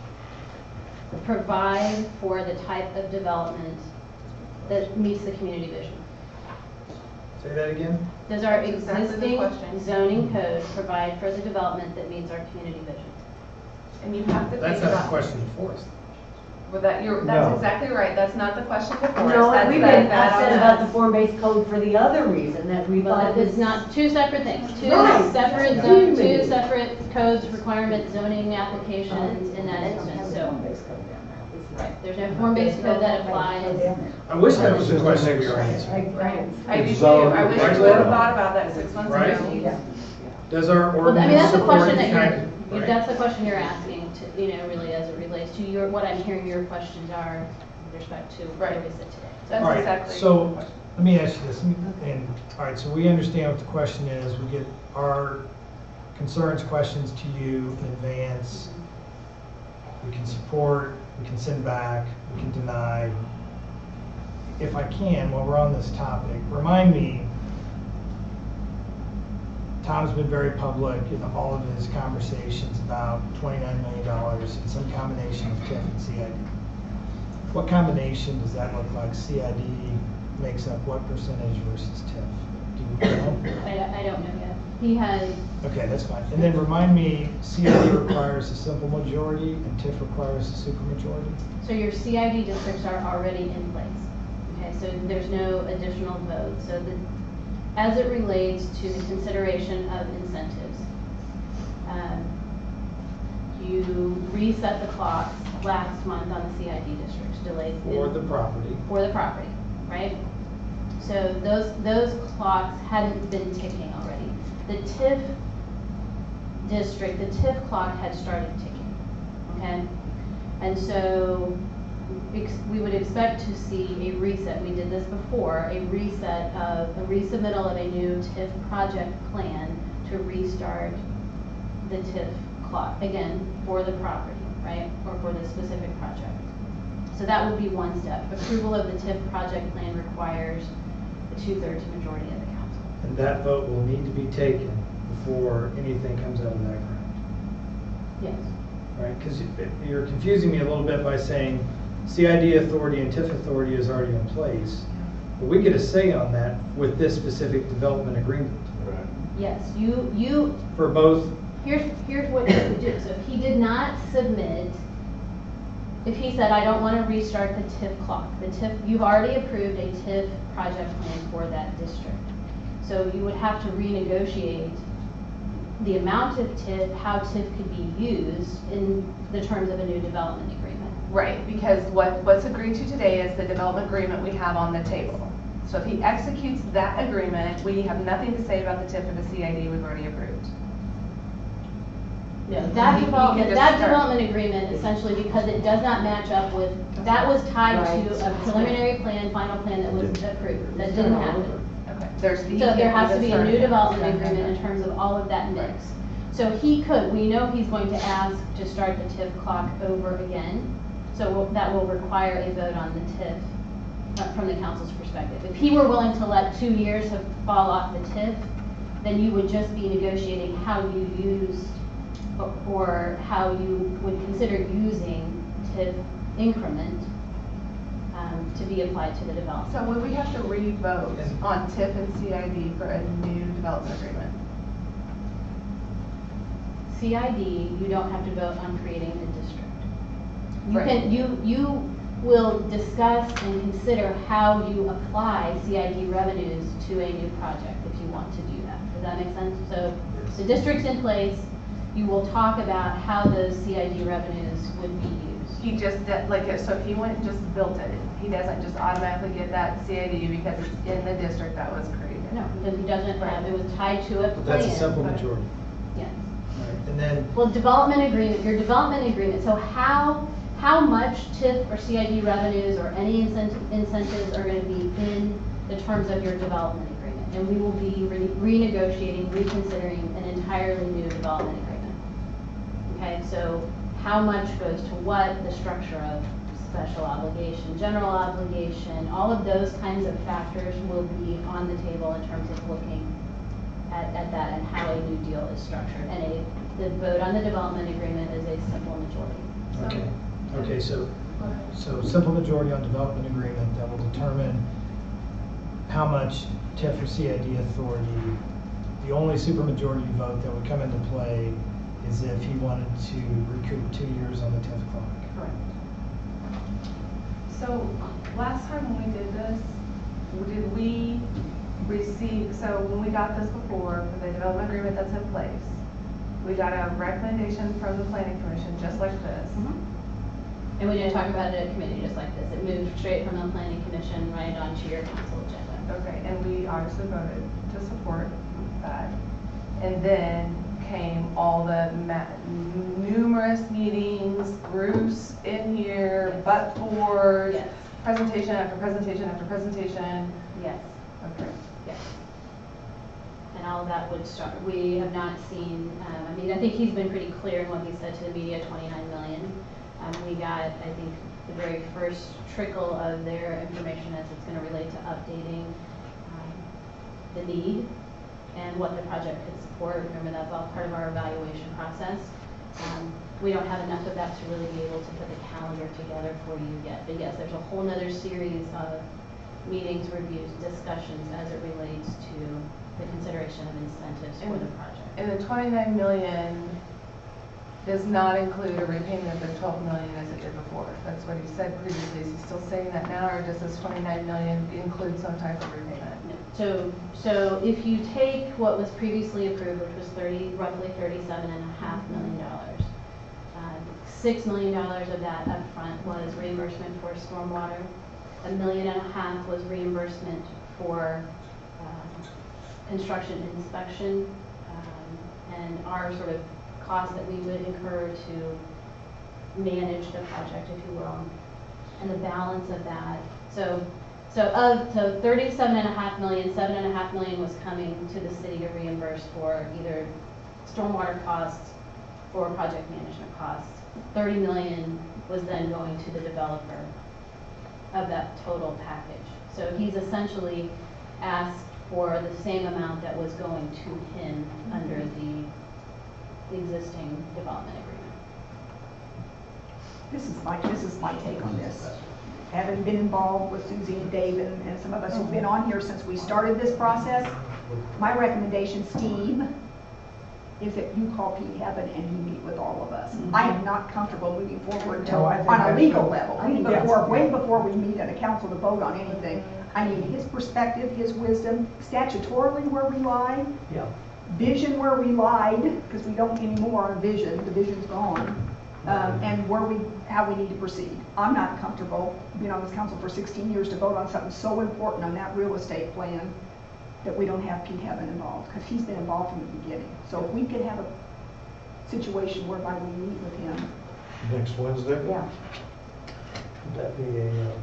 provide for the type of development that meets the community vision? Say that again? Does our That's exactly the existing question. zoning code provide for the development that meets our community vision? And you have to That's think not the about. question before us. Well, that, you're, that's No. exactly right. That's not the question before us. No, That's we've that- been that upset on about the us. form-based code for the other reason, that we thought But it it's was not, two separate things, two Right. separate Yeah. zone, two separate codes, requirements, zoning applications in that instance, so. Right, there's no form-based code that applies. I wish that was the Just question the we were next- answering. Right. I do It's too. all- I wish Right. we would have thought about that six months Right. ago. Does our Well, I mean, ordinance that's the support question the that kind you're, of? you- right. that's the question you're asking to, you know, really as it relates to your, what I'm hearing your questions are with respect to where we sit today. That's All right, exactly. so, let me ask you this, and, all right, so we understand what the question is, we get our concerns, questions to you in advance. We can support, we can send back, we can deny. If I can, while we're on this topic, remind me, Tom's been very public in all of his conversations about twenty-nine million dollars and some combination of T I F and C I D. What combination does that look like? C I D makes up what percentage versus T I F? Do you know? I, I don't know yet. He has, Okay, that's fine. And then remind me, C I D requires a simple majority and T I F requires a supermajority? so your C I D districts are already in place. Okay, so there's no additional vote. So the, as it relates to the consideration of incentives, um, you reset the clocks last month on the C I D districts, delayed. For the property. For the property, right? So those, those clocks hadn't been ticking already. The T I F district, the T I F clock had started ticking, okay? And so ex- we would expect to see a reset. We did this before, a reset of, a resubmittal of a new T I F project plan to restart the T I F clock, again, for the property, right? Or for the specific project. So that would be one step. Approval of the T I F project plan requires a two-thirds majority of the council. And that vote will need to be taken before anything comes out of that grant. Yes. Right, because you're confusing me a little bit by saying C I D authority and T I F authority is already in place. But we get a say on that with this specific development agreement. Right. Yes, you, you, For both, here's, here's what you would do. So if he did not submit, if he said, I don't want to restart the T I F clock, the T I F, you've already approved a T I F project plan for that district. So you would have to renegotiate the amount of T I F, how T I F could be used in the terms of a new development agreement. Right, because what, what's agreed to today is the development agreement we have on the table. So if he executes that agreement, we have nothing to say about the T I F or the C I D we've already approved. No, He- he that can development, just that start. development agreement essentially, because it does not match up with, that was tied Right. to a preliminary plan, final plan that was approved. That didn't happen. Okay, there's. he So there can't has to even be a start new it. development agreement in terms of all of that mix. So he could, we know he's going to ask to start the T I F clock over again. So we'll- that will require a vote on the T I F uh, from the council's perspective. If he were willing to let two years have fall off the T I F, then you would just be negotiating how you use or- or how you would consider using T I F increment um, to be applied to the development. So would we have to re-vote on T I F and C I D for a new development agreement? C I D, you don't have to vote on creating a district. You Right. can, you, you will discuss and consider how you apply C I D revenues to a new project if you want to do that. Does that make sense? So the district's in place, you will talk about how those C I D revenues would be used. He just, did- like, so if he went and just built it, he doesn't just automatically get that C I D because it's in the district that was created? No, because he doesn't have, it was tied to a plan. but that's a simple majority. Yes. Right, and then, Well, development agreement, your development agreement, so how, how much T I F or C I D revenues or any incentive, incentives are gonna be in the terms of your development agreement? And we will be re- renegotiating, reconsidering an entirely new development agreement. Okay, so how much goes to what, the structure of special obligation, general obligation, all of those kinds of factors will be on the table in terms of looking at, at that and how a new deal is structured. And a, the vote on the development agreement is a simple majority. okay, okay, so, so simple majority on development agreement that will determine how much T I F or C I D authority, the only supermajority vote that would come into play is if he wanted to recoup two years on the T I F clock. Correct. So last time when we did this, did we receive, so when we got this before, for the development agreement that's in place, we got a recommendation from the planning commission, just like this. And we didn't talk about it at committee just like this. It moved straight from the planning commission right onto your council agenda. Okay, and we obviously voted to support that. And then came all the ma- numerous meetings, Bruce in here, but for Yes. presentation after presentation after presentation. Yes. Okay. Yes. And all of that would start, we have not seen, um, I mean, I think he's been pretty clear in what he said to the media, twenty-nine million. Um, we got, I think, the very first trickle of their information as it's gonna relate to updating, um, the need. and what the project could support. Remember, that's all part of our evaluation process. Um, we don't have enough of that to really be able to put the calendar together for you yet. But yes, there's a whole nother series of meetings, reviews, discussions as it relates to the consideration of incentives for the project. And the twenty-nine million does not include a repayment of the twelve million as it did before. That's what he said previously. Is he still saying that now, or does this twenty-nine million include some type of repayment? So, so if you take what was previously approved, which was thirty, roughly thirty-seven and a half million dollars, uh, six million dollars of that upfront was reimbursement for stormwater. A million and a half was reimbursement for uh, construction inspection, um, and our sort of costs that we would incur to manage the project, if you will, and the balance of that. So. So of so thirty-seven and a half million, seven and a half million was coming to the city to reimburse for either stormwater costs or project management costs. thirty million was then going to the developer of that total package. So he's essentially asked for the same amount that was going to him under the existing development agreement. This is my, this is my take on this. Having been involved with Susie and Dave and, and some of us who've been on here since we started this process, my recommendation, Steve, is that you call Pete Heaven and you meet with all of us. Mm-hmm. I am not comfortable moving forward until, No, I think on a that's legal good. level, I think before, that's- way before we meet at a council to vote on anything. I need his perspective, his wisdom, statutorily where we lie, Yeah. vision where we lied, because we don't anymore on vision, the vision's gone. Um, and where we, how we need to proceed. I'm not comfortable being on this council for sixteen years to vote on something so important on that real estate plan that we don't have Pete Heaven involved, because he's been involved from the beginning. So if we could have a situation whereby we meet with him. Next Wednesday? Yeah. Would that be a, um,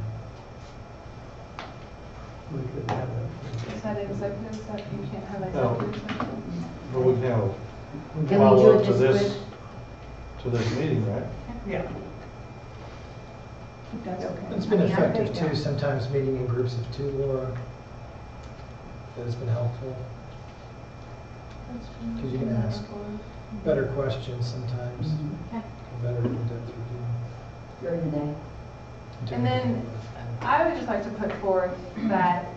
we could have a. Is that executive, so you can't have No. executive session? But we can have a Can we do follow-up it to this this, quick? to this meeting, right? Yeah. If that's okay. It's been I mean, I effective think too, that- sometimes meeting in groups of two, Laura. That has been helpful, because you can ask better questions sometimes, Okay. better in-depth review. During the day. And then I would just like to put forth that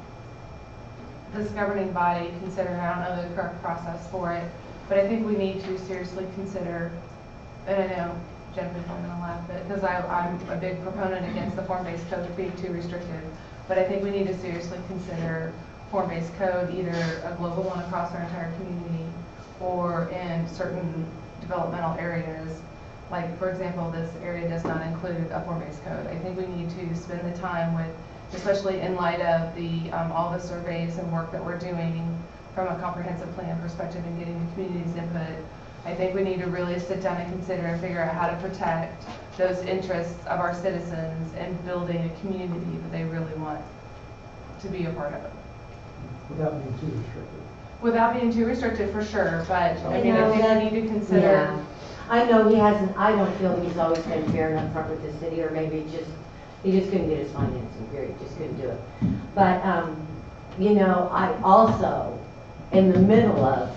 this governing body consider, and I don't know the correct process for it, but I think we need to seriously consider, and I know Jennifer's not gonna laugh, but, because I, I'm a big proponent against the form-based code being too restrictive, but I think we need to seriously consider form-based code, either a global one across our entire community, or in certain developmental areas. Like, for example, this area does not include a form-based code. I think we need to spend the time with, especially in light of the, um, all the surveys and work that we're doing from a comprehensive plan perspective and getting the community's input. I think we need to really sit down and consider and figure out how to protect those interests of our citizens and building a community that they really want to be a part of. Without being too restrictive. Without being too restrictive, for sure, but I mean, You I know, think that- we need to consider. Yeah. I know he hasn't, I don't feel he's always been fair and upfront with the city, or maybe just, he just couldn't get his financing, period, just couldn't do it. But, um, you know, I also, in the middle of,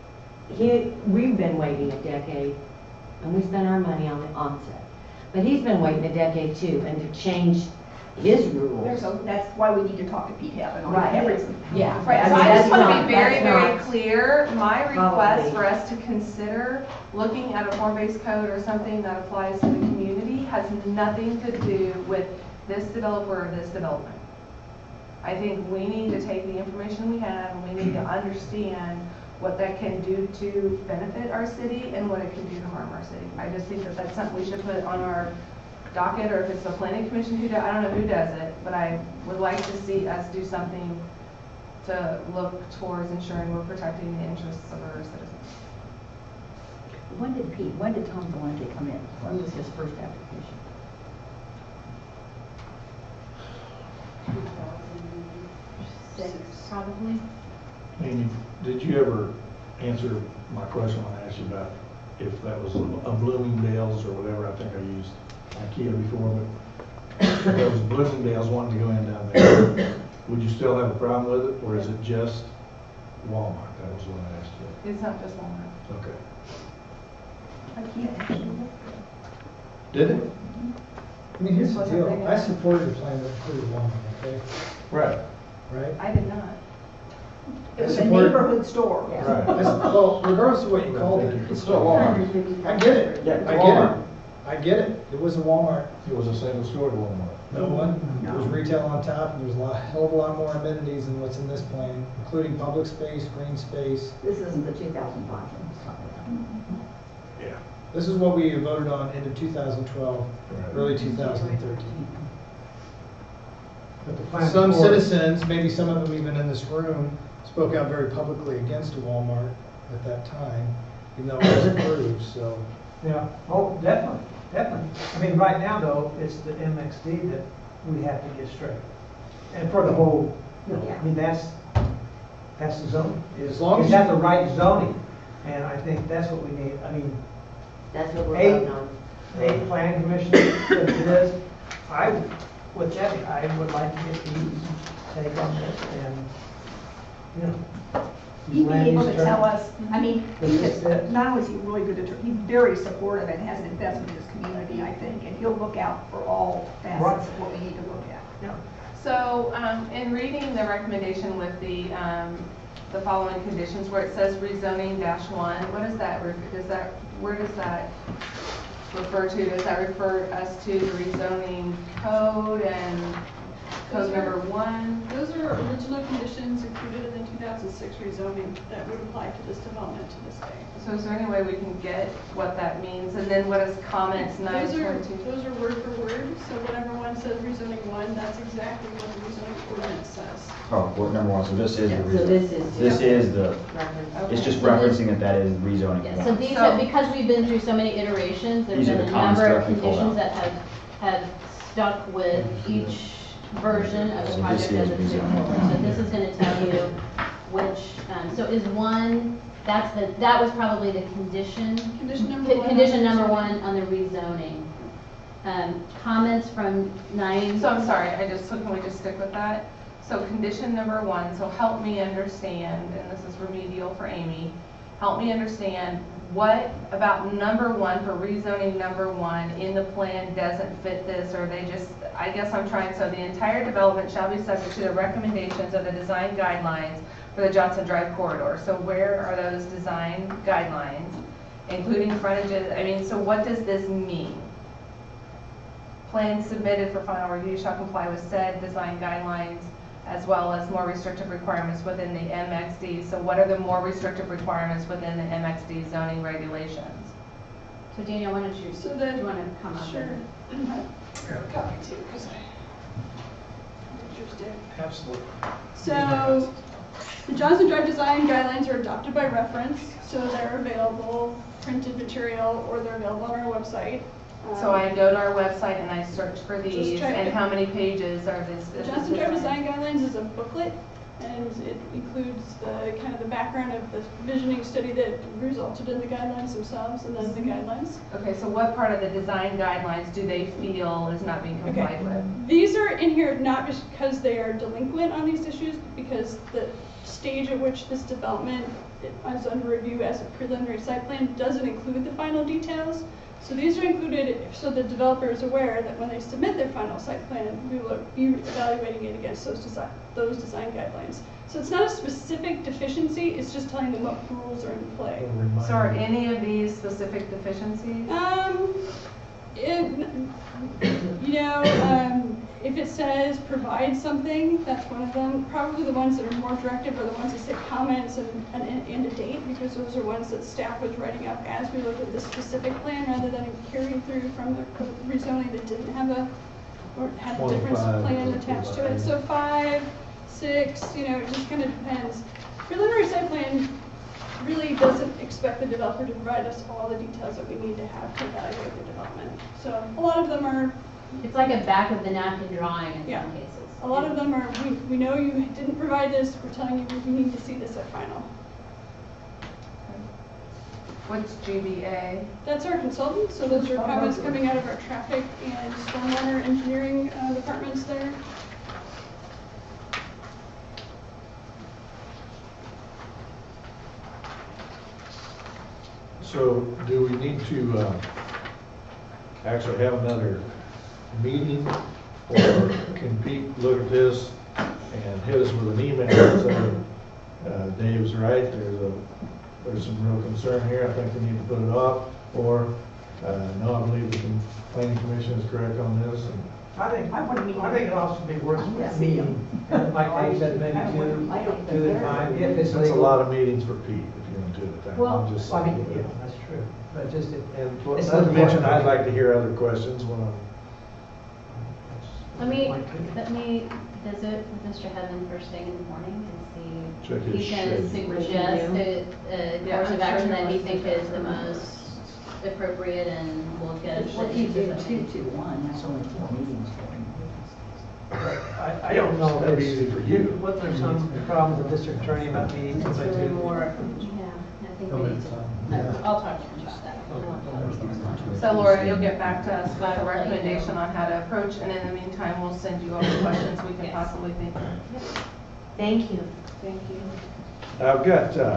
he, we've been waiting a decade, and we spent our money on the onset. But he's been waiting a decade too, and to change his rules. There's a, that's why we need to talk to Pete Heaven on Right. everything. Yeah. Right, I so mean, I just that's want to not- be very, that's very not- clear, my request Probably. for us to consider looking at a form-based code or something that applies to the community has nothing to do with this developer or this development. I think we need to take the information we have and we need to understand what that can do to benefit our city and what it can do to harm our city. I just think that that's something we should put on our docket, or if it's the planning commission who does, I don't know who does it, but I would like to see us do something to look towards ensuring we're protecting the interests of our citizens. When did Pete, when did Tom Valente come in? When was his first application? two thousand six, probably. Amy, did you ever answer my question when I asked you about if that was a Bloomingdale's or whatever? I think I used IKEA before, but if that was Bloomingdale's wanting to go in down there, would you still have a problem with it, or is it just Walmart, that was what I asked you. It's not just Walmart. Okay. I can't actually. Did it? I mean, here's the deal, I supported a plan that included Walmart, okay? Right. Right? I did not. It I was a support- neighborhood store. Right. I s- Well, regardless of what you called it, it's still Walmart. I get it. Yeah, I it's get Walmart. it. I get it. It was a Walmart. It was a single store to Walmart. No one. There was No. retail on top, and there was a lot, hell of a lot more amenities than what's in this plan, including public space, green space. This isn't the two thousand five one, it's not that. Yeah. This is what we voted on end of two thousand twelve, Right. early two thousand thirteen. But the plan Some forward- citizens, maybe some of them even in this room, spoke out very publicly against a Walmart at that time, even though it was approved, so. Yeah, oh, definitely, definitely. I mean, right now though, it's the M X D that we have to get straight. And for the whole, you know, I mean, that's, that's the zoning. Is As long as is you- that the right zoning? And I think that's what we need. I mean, That's what we're Eight. voting on. eight plan commission that it is, I, with Debbie, I would like to get these, take on this and, you know. these He'd be land able use to tell terms. us, I mean, Does he this could- fit? not only is he really good attorney, he's very supportive and has an investment in his community, I think, and he'll look out for all facets of what we need to look at. So, um, in reading the recommendation with the, um, the following conditions where it says rezoning dash one, what is that, re- does that, where does that refer to? Does that refer us to the rezoning code and code Those are- number one? Those are original conditions included in the two thousand six rezoning that would apply to this development to this day. So is there any way we can get what that means? And then what is comments nine Those are, twenty-two? those are word for word, so whatever one says rezoning one, that's exactly what the rezoning ordinance says. Oh, what, number one, so this is the Yeah, rezoning. so this is- This is the, Reference. it's just So this- referencing that that is rezoning Yeah, one. so these So- have, because we've been through so many iterations, there's These are been the a comments number of directly pulled conditions out. that have, have stuck with each version of So the this project is as it's moved rezoning. forward. So this is gonna tell you which, um, so is one, that's the, that was probably the condition. Condition number c- one. Condition number one on the rezoning. Um, comments from nine. So I'm sorry, I just, so can we just stick with that? So condition number one, so help me understand, and this is remedial for Amy, help me understand what about number one, for rezoning number one in the plan doesn't fit this, or they just, I guess I'm trying, so the entire development shall be subject to the recommendations of the design guidelines for the Johnson Drive corridor. So where are those design guidelines, including frontages? I mean, so what does this mean? Plans submitted for final review shall comply with said design guidelines as well as more restrictive requirements within the M X D. So what are the more restrictive requirements within the M X D zoning regulations? So Daniel, why don't you, So do then- you wanna come up? Sure. and- Copy too, because I. Interested. Absolutely. So, the Johnson Drive design guidelines are adopted by reference, so they're available, printed material, or they're available on our website. So I go to our website and I search for these, check and it. how many pages are this? The is this Johnson Drive design? design guidelines is a booklet, and it includes the kind of the background of the visioning study that resulted in the guidelines themselves, and then the guidelines. Okay, so what part of the design guidelines do they feel is not being complied Okay. with? These are in here not just because they are delinquent on these issues, but because the stage at which this development is under review as a preliminary site plan doesn't include the final details. So these are included so the developer is aware that when they submit their final site plan, we will be evaluating it against those design, those design guidelines. So it's not a specific deficiency, it's just telling them what rules are in play. So are any of these specific deficiencies? Um, it, you know, um, if it says provide something, that's one of them. Probably the ones that are more directive are the ones that say comments and, and, and a date, because those are ones that staff was writing up as we looked at this specific plan, rather than carrying through from the rezoning that didn't have a, or had a different plan attached to it. So five, six, you know, it just kind of depends. Preliminary site plan really doesn't expect the developer to provide us all the details that we need to have to evaluate the development. So a lot of them are, It's like a back of the napkin drawing in Yeah. some cases. a lot of them are, we, we know you didn't provide this, we're telling you we need to see this at final. What's G B A? That's our consultant, so those are comments coming out of our traffic and stormwater engineering uh, departments there. So do we need to uh, actually have another meeting, or can Pete look at this and hit us with an email and say, uh, Dave's right, there's a, there's some real concern here, I think we need to put it off, or, uh, no, I believe the con- planning commission is correct on this, and I think, I want to meet. I think it'd also be worth Yeah. meeting, and like Dave said, maybe two, I don't think two at a they're- time, if it's legal. that's a lot of meetings for Pete, if you're gonna do it that way. Well, I'm just I saying. mean, yeah, that's true, but just it. And what it's not to mention, important. I'd like to hear other questions when I'm. Let me, let me visit with Mister Hedman first thing in the morning and see Check if his he can schedule. suggest a, a Yeah, course I'm of sure action he that he wants to thinks check is the for me. most appropriate, and we'll get a What do you do two something. to one, that's only four meetings going. I, I don't know if That'd be it's, easy for you. was there some problem with the district attorney about meetings? It's like really two? more, yeah, I think we need to, no, I'll talk to him about that. So Laura, you'll get back to us with a recommendation on how to approach, and in the meantime, we'll send you all the questions we can Yes. possibly think of. Thank you. Thank you. I've got, uh,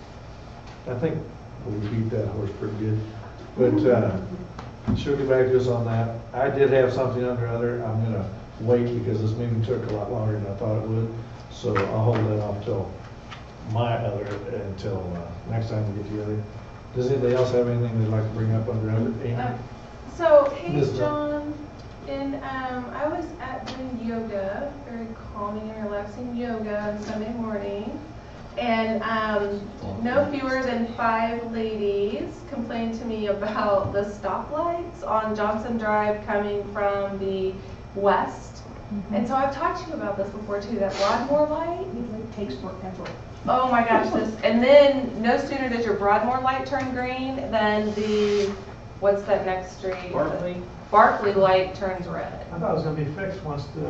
I think we beat that horse pretty good, but, uh, she'll get back to us on that. I did have something under other, I'm gonna wait because this meeting took a lot longer than I thought it would, so I'll hold that off till my other, until, uh, next time we get together. Does anybody else have anything they'd like to bring up under other? Amy? Um, So, hey, Miz Brown. John, and, um, I was at doing yoga, very calming and relaxing yoga on Sunday morning. And, um, no fewer than five ladies complained to me about the stoplights on Johnson Drive coming from the west. And so I've talked to you about this before too, that Broadmoor light. It takes forever. Oh my gosh, this, and then no sooner does your Broadmoor light turn green than the, what's that next street? Barkley. Barkley light turns red. I thought it was gonna be fixed once the.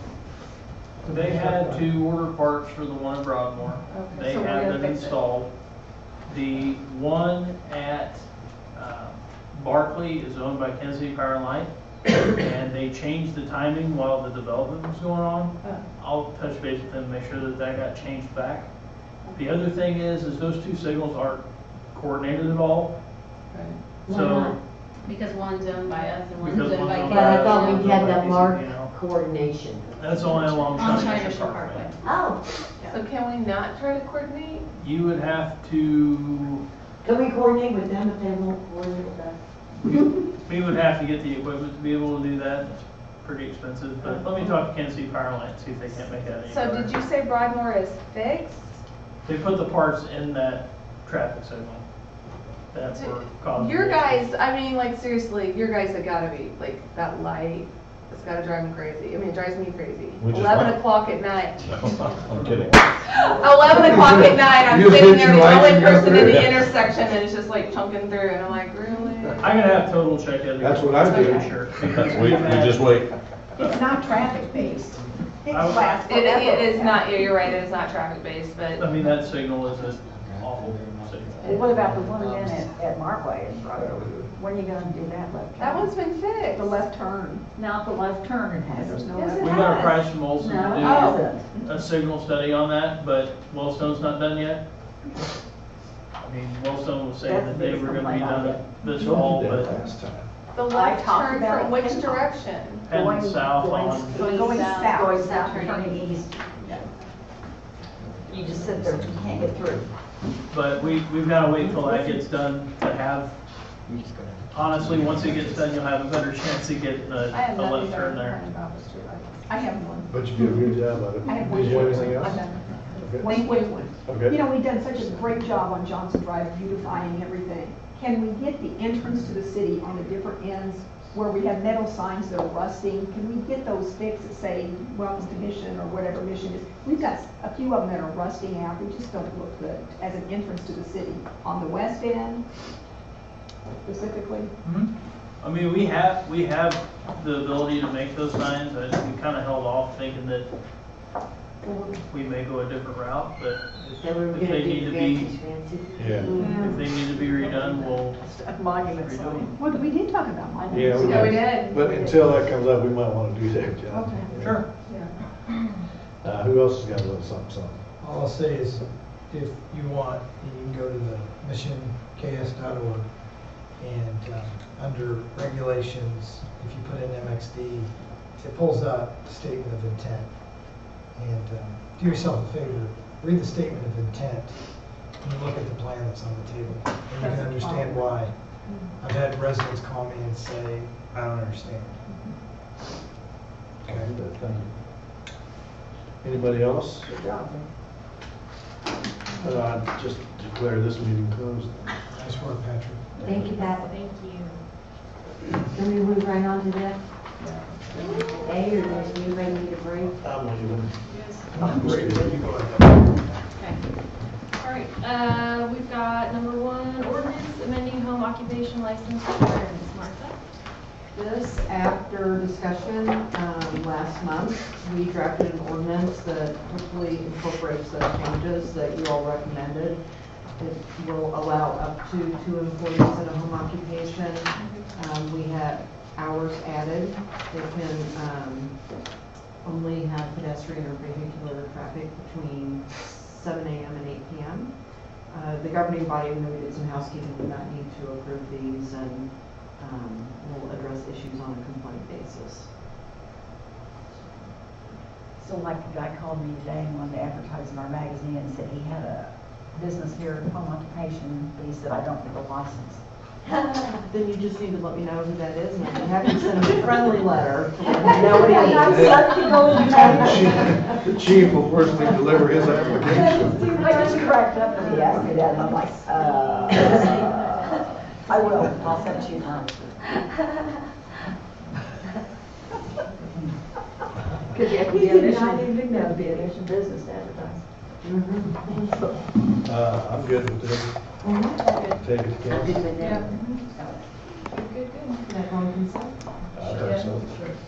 the- They had to order parts for the one in Broadmoor. Okay, They so we're have gonna them fix it. installed. The one at uh, Barkley is owned by Kansas City Power and Light, and they changed the timing while the development was going on. Oh. I'll touch base with them, and make sure that that got changed back. The other thing is, is those two signals aren't coordinated at all. Why So, not? Because one's owned by us and one's Because owned one's by owned But by I us. thought we had Yeah. that mark You know. coordination. that's only along On China China National Shore Parkway. Parkway. Oh, So can we not try to coordinate? You would have to, can we coordinate with them if they won't coordinate with us? we would have to get the equipment to be able to do that. It's pretty expensive, but let me talk to Kansas City Power and Light and see if they can't make that any So better. did you say Broadmoor is fixed? They put the parts in that traffic signal. That's where causing. Your the guys, I mean, like seriously, your guys have gotta be, like, that light, it's gotta drive me crazy. I mean, it drives me crazy. We just Eleven went. o'clock at night. I'm kidding. Eleven o'clock at night, I'm You sitting hit there, your the lights only and go person in through. the intersection, and it's just like chunking through, and I'm like, really? I'm gonna have total check it. That's what I do. For sure. because We, we've we had- just wait. It's not traffic based. It I- lasts It, forever. it is not, you're right, it is not traffic based, but. I mean, that signal is an awful signal. Well, what about the one in at, at Markway and Broadway? When are you gonna do that left turn? That one's been fixed. The left turn. Not the left turn it has. There's no Yes, left. it We got a has. price from Olson No, to it Oh. hasn't. do a signal study on that, but Wellstone's not done yet. I mean, Wellstone was saying that they were gonna be done this fall, Told you that but last time. The I left talked turn about from it. which direction? heading Going- south going on, east, Going south. Going south, and Turning turning east. You just sit there, you can't get through. but we, we've gotta wait till that gets done to have, honestly, once it gets done, you'll have a better chance of getting a, I have a nothing left better turn to there. complain about the streetlights. I have one. But you did a good job at it. I have one. Did you have anything else? I'm done. Okay. One quick one. Okay. You know, we've done such a great job on Johnson Drive beautifying everything. Can we get the entrance to the city on the different ends where we have metal signs that are rusting? Can we get those fixed that say, welcome to Mission or whatever Mission is? We've got a few of them that are rusting out. They just don't look good as an entrance to the city. On the west end specifically. Mhm. I mean, we have, we have the ability to make those signs, I just, we kinda held off thinking that we may go a different route, but if Then we were if gonna they need do to be, fancy fancy. Yeah. if they need to be redone, we'll A monument redo sign. them. Well, we did talk about monuments. Yeah, we Yeah, we did. did. But until that comes up, we might want to do that, John. Okay. Sure. Uh, who else has got a little something, something? All I'll say is, if you want, you can go to the mission K S dot org, and um, under regulations, if you put in M X D, it pulls out the statement of intent. And um, do yourself a favor, read the statement of intent, and look at the plan that's on the table, and you can understand why. I've had residents call me and say, I don't understand. Okay, good, thank you. Anybody else? Good job. Uh, just declare this meeting closed. Nice work, Patrick. Thank you, Pat. Thank you. Can we move right on to this? A, or does anybody need a break? I'm leaving. I'm ready. You go ahead. Okay. All right, uh, we've got number one, ordinance amending home occupation license requirements. Martha? This, after discussion um, last month, we drafted an ordinance that hopefully incorporates the changes that you all recommended. It will allow up to two employees in a home occupation. Um, we have hours added. They can um, only have pedestrian or vehicular traffic between seven A M and eight P M Uh, the governing body, when we did some housekeeping, would not need to approve these, and um, will address issues on a complaint basis. So like a guy called me today and wanted to advertise in our magazine and said he had a business here, home occupation, but he said, I don't have a license. Then you just need to let me know who that is, and I'll be happy to send him a friendly letter to let him know what he needs. The chief will personally deliver his application. I just cracked up when he asked me that, and I'm like, uh, I will, I'll send it to you now. Because you have to be a mission, I didn't think that would be a mission business to advertise. Uh, I'm good with this. Take it, Ken. Yeah. Good, good, good. Can I go on consent? I think so.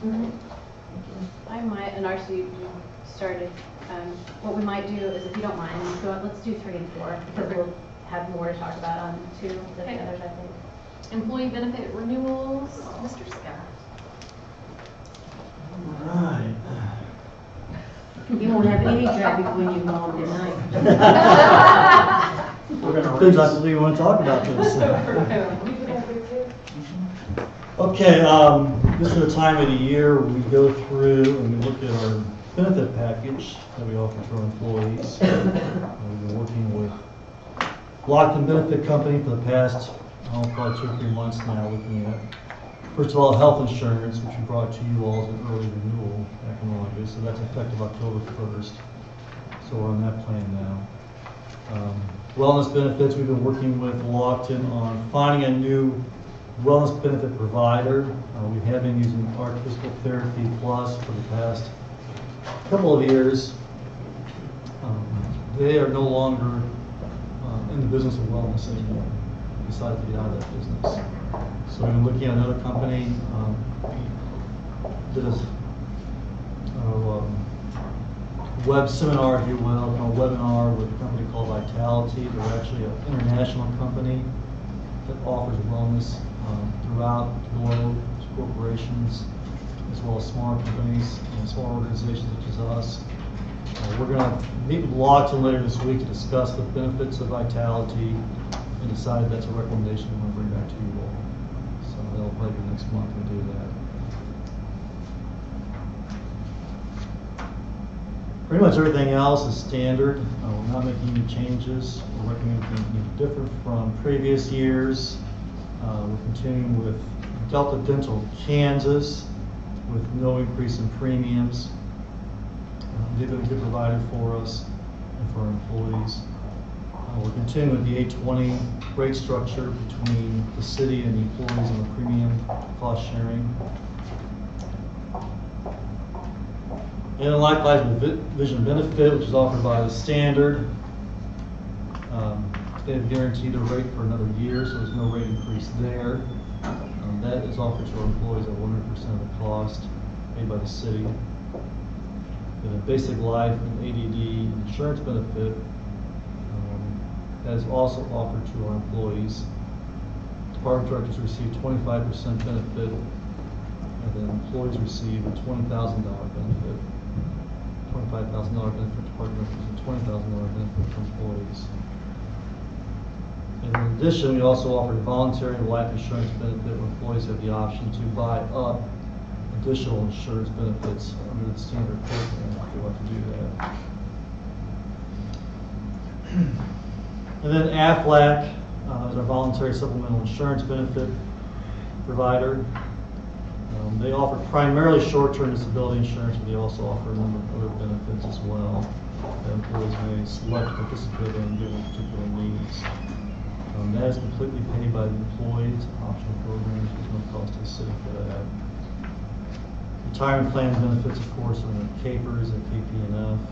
I might, and actually you started, um, what we might do is, if you don't mind, go, let's do three and four, because we'll have more to talk about on two than Okay. the others, I think. Employee benefit renewals, Mister Scott. All right. You won't have any traffic when you go home tonight. We're gonna Depends on what you want to talk about this. Okay, um, this is the time of the year we go through and we look at our benefit package that we offer to our employees. Uh, We've been working with Lockton Benefit Company for the past, oh, probably two or three months now, looking at, first of all, health insurance, which we brought to you all as an early renewal back in August, so that's effective October first. So we're on that plan now. Um, Wellness benefits, we've been working with Lockton on finding a new wellness benefit provider. Uh, we have been using Art Physical Therapy Plus for the past couple of years. Um, they are no longer uh, in the business of wellness anymore. We decided to get out of that business. So we've been looking at another company. Um, did a uh, um, web seminar, if you will, a webinar with a company called Vitality. They're actually an international company that offers wellness um, throughout the globe to corporations, as well as smaller companies and small organizations such as us. Uh, we're going to meet with Lockton later this week to discuss the benefits of Vitality and decide that's a recommendation we want to bring back to you all. So that'll probably be next month we do that. Pretty much everything else is standard. Uh, we're not making any changes. We're recommending anything different from previous years. Uh, we're continuing with Delta Dental Kansas with no increase in premiums. Uh, they've been a good provider for us and for our employees. Uh, we're continuing with the eight twenty rate structure between the city and the employees on the premium cost sharing. And likewise with vision benefit, which is offered by the Standard, um, they have guaranteed a rate for another year, so there's no rate increase there. Um, that is offered to our employees at one hundred percent of the cost paid by the city. And a basic life and A D D insurance benefit um, that is also offered to our employees. Department directors receive twenty-five percent benefit, and then employees receive a twenty thousand dollars benefit. twenty-five thousand dollar benefit to party members and twenty thousand dollar benefit for employees. In addition, we also offered a voluntary life insurance benefit where employees have the option to buy up additional insurance benefits under the standard program if they want to do that. And then Aflac uh, is our voluntary supplemental insurance benefit provider. Um, they offer primarily short-term disability insurance, but they also offer a number of other benefits as well that employees may select to participate in given particular needs. Um, that is completely paid by the employee. It's an optional program. There's no cost to the city for that. Retirement plan benefits, of course, are the CAPERS and K P N F.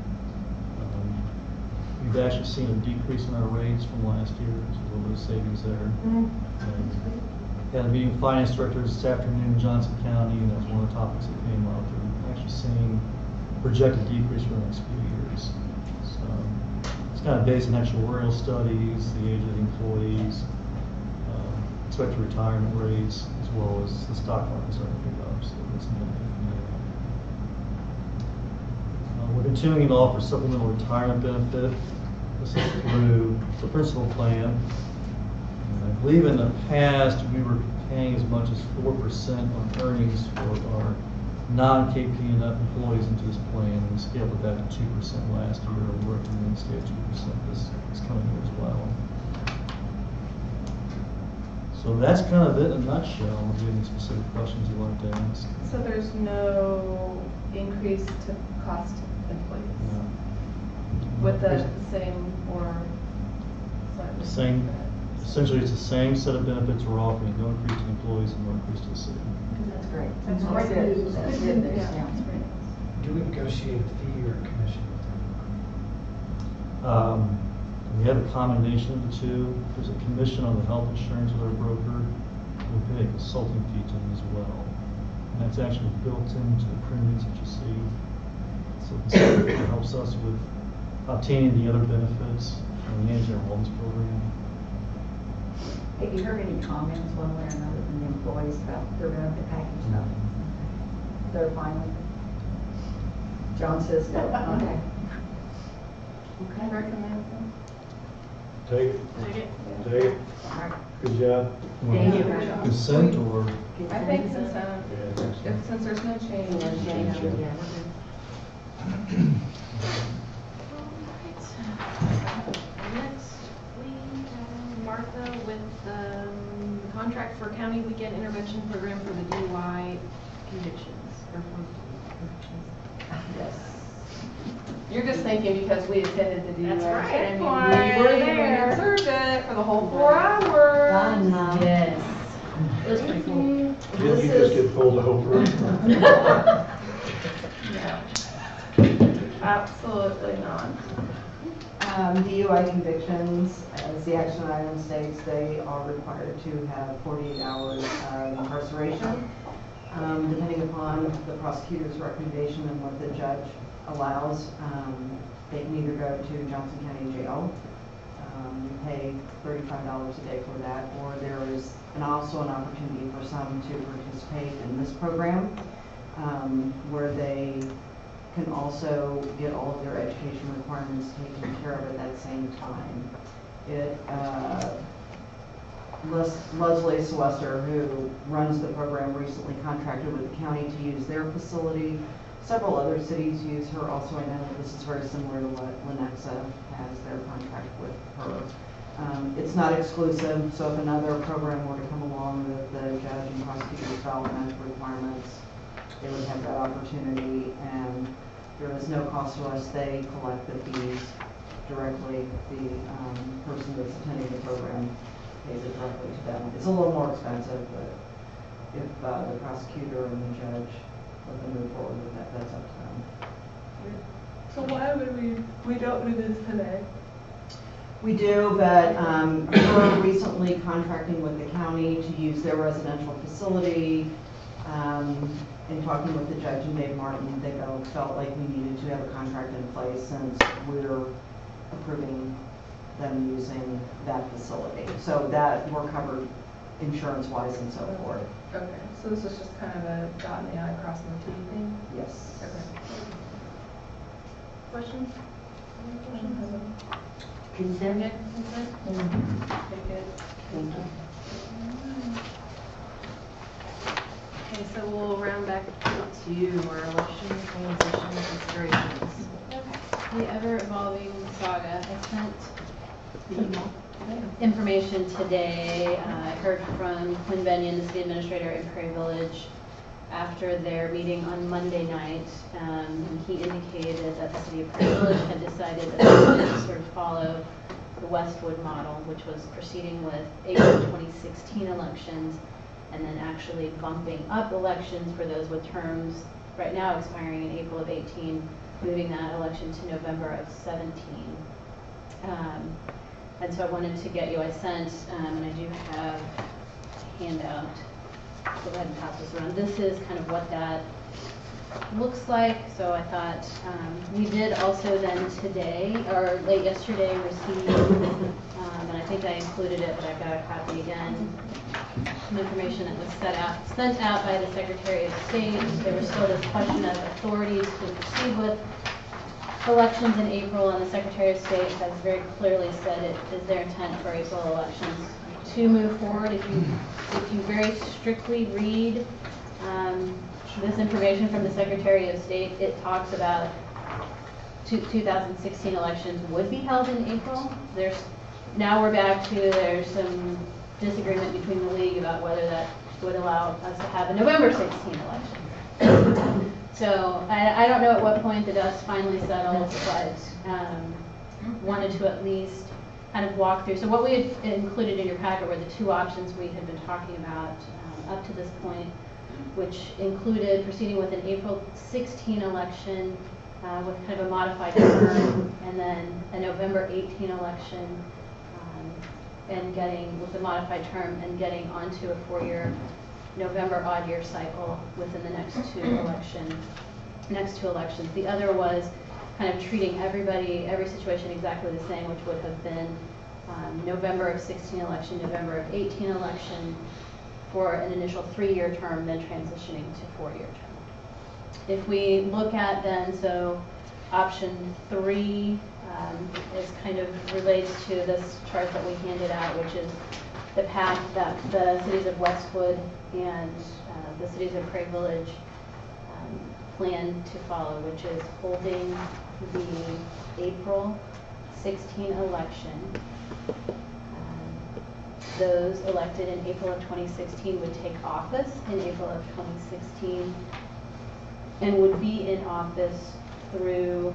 We've actually seen a decrease in our rates from last year, so a little bit of savings there. Mm-hmm. Had a meeting with finance directors this afternoon in Johnson County, and that's one of the topics that came up. We're actually seeing a projected decrease for the next few years. So it's kind of based on actuarial studies, the age of the employees, uh, expected retirement rates, as well as the stock market starting to pick up. So that's some benefit from that. Uh, we're continuing to offer supplemental retirement benefit. This is through the principal plan. And I believe in the past we were paying as much as four percent on earnings for our non-K P N F employees into this plan. We scaled it back to two percent last year. We're recommending to stay at two percent this, this coming year as well. So that's kind of it in a nutshell. If you have any specific questions you'd like to ask. So there's no increase to cost to employees? No. With the same or slightly? Same, essentially it's the same set of benefits we're offering, no increase to employees and no increase to the city. That's great. That's That's great it. news. That's Good it. news. Yeah. That's great. Do we negotiate a fee or a commission with them? Um, we have a combination of the two. There's a commission on the health insurance with our broker. We pay a consulting fee to them as well. And that's actually built into the premiums that you see. So it helps us with obtaining the other benefits and managing our wellness program. Have you heard any comments one way or another from the employees about their benefit package stuff? They're fine with it? John says no. Okay. Okay. Recommend them. Take it. Take it. Take it. Good job. Thank you. Consent or? I think since, um, if, since there's no change. No change, yeah. Next, we have Martha with um, the contract for county weekend intervention program for the D U I convictions. or for- Yes. You're just thinking because we attended the D U I. That's right. checkpoint, We were there. We observed it for the whole four hours. Fun, yes. It was pretty cool. Didn't you just get pulled over? No. Absolutely not. Um, D U I convictions, as the action item states, they are required to have forty-eight hours of incarceration. Um, depending upon the prosecutor's recommendation and what the judge allows, um, they can either go to Johnson County Jail. Um, we pay thirty-five dollars a day for that, or there is and also an opportunity for some to participate in this program, um, where they can also get all of their education requirements taken care of at that same time. It, uh, Les- Leslie Sylvester, who runs the program, recently contracted with the county to use their facility. Several other cities use her also. I know this is very similar to what Lenexa has their contract with her. Um, it's not exclusive, so if another program were to come along that the judge and prosecutor felt met requirements, they would have that opportunity, and there is no cost to us. They collect the fees directly. The um, person that's attending the program pays it directly to them. It's a little more expensive, but if uh, the prosecutor and the judge let them move forward with that, that's up to them. So why would we, we don't do this today? We do, but um, we're recently contracting with the county to use their residential facility. Um, in talking with the judge and Dave Martin, they both felt like we needed to have a contract in place since we're approving them using that facility. So that we're covered insurance-wise and so forth. Okay, so this is just kind of a dot in the I, crossing the T thing? Yes. Okay. questions? Any questions? Consent? Consent? Okay, good. Thank you. Okay, so we'll round back to our election transition considerations. Okay. The ever-evolving saga. I sent information today. Uh, I heard from Quinn Benyon, the city administrator in Prairie Village, after their meeting on Monday night. Um, and he indicated that the city of Prairie Village had decided that they wanted to sort of follow the Westwood model, which was proceeding with April twenty sixteen elections and then actually bumping up elections for those with terms right now expiring in April of eighteen, moving that election to November of seventeen. Um, and so I wanted to get you, I sent, um, and I do have a handout. Go ahead and pass this around. This is kind of what that looks like. So I thought um, we did also then today, or late yesterday, receive, um, and I think I included it, but I've got a copy again, some information that was set out, sent out by the Secretary of State. There was still this question of authorities to proceed with elections in April, and the Secretary of State has very clearly said it is their intent for April elections to move forward. If you, if you very strictly read um, this information from the Secretary of State, it talks about two, two thousand sixteen elections would be held in April. There's now we're back to there's some disagreement between the league about whether that would allow us to have a November sixteenth election. So I, I don't know at what point the dust finally settles, but um, wanted to at least kind of walk through. So what we had included in your packet were the two options we had been talking about um, up to this point, which included proceeding with an April sixteenth election uh, with kind of a modified term, and then a November eighteenth election, um, and getting with a modified term and getting onto a four-year November odd year cycle within the next two election, next two elections. The other was kind of treating everybody, every situation exactly the same, which would have been um, November of sixteen election, November of eighteen election for an initial three-year term, then transitioning to four-year term. If we look at then, so option three um, is kind of relates to this chart that we handed out, which is the path that the cities of Westwood and uh, the cities of Prairie Village um, plan to follow, which is holding the April sixteenth election. Um, those elected in April of twenty sixteen would take office in April of twenty sixteen and would be in office through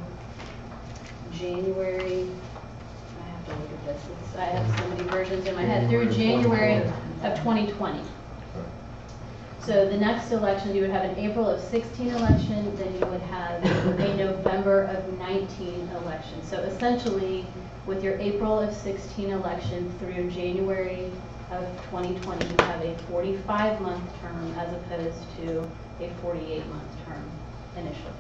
January. I have to look at this. It's, I have so many versions in my head. Through January of twenty twenty. So the next election, you would have an April of sixteen election, then you would have a November of nineteen election. So essentially, with your April of sixteen election through January of twenty twenty, you have a forty-five month term as opposed to a forty-eight month term initially.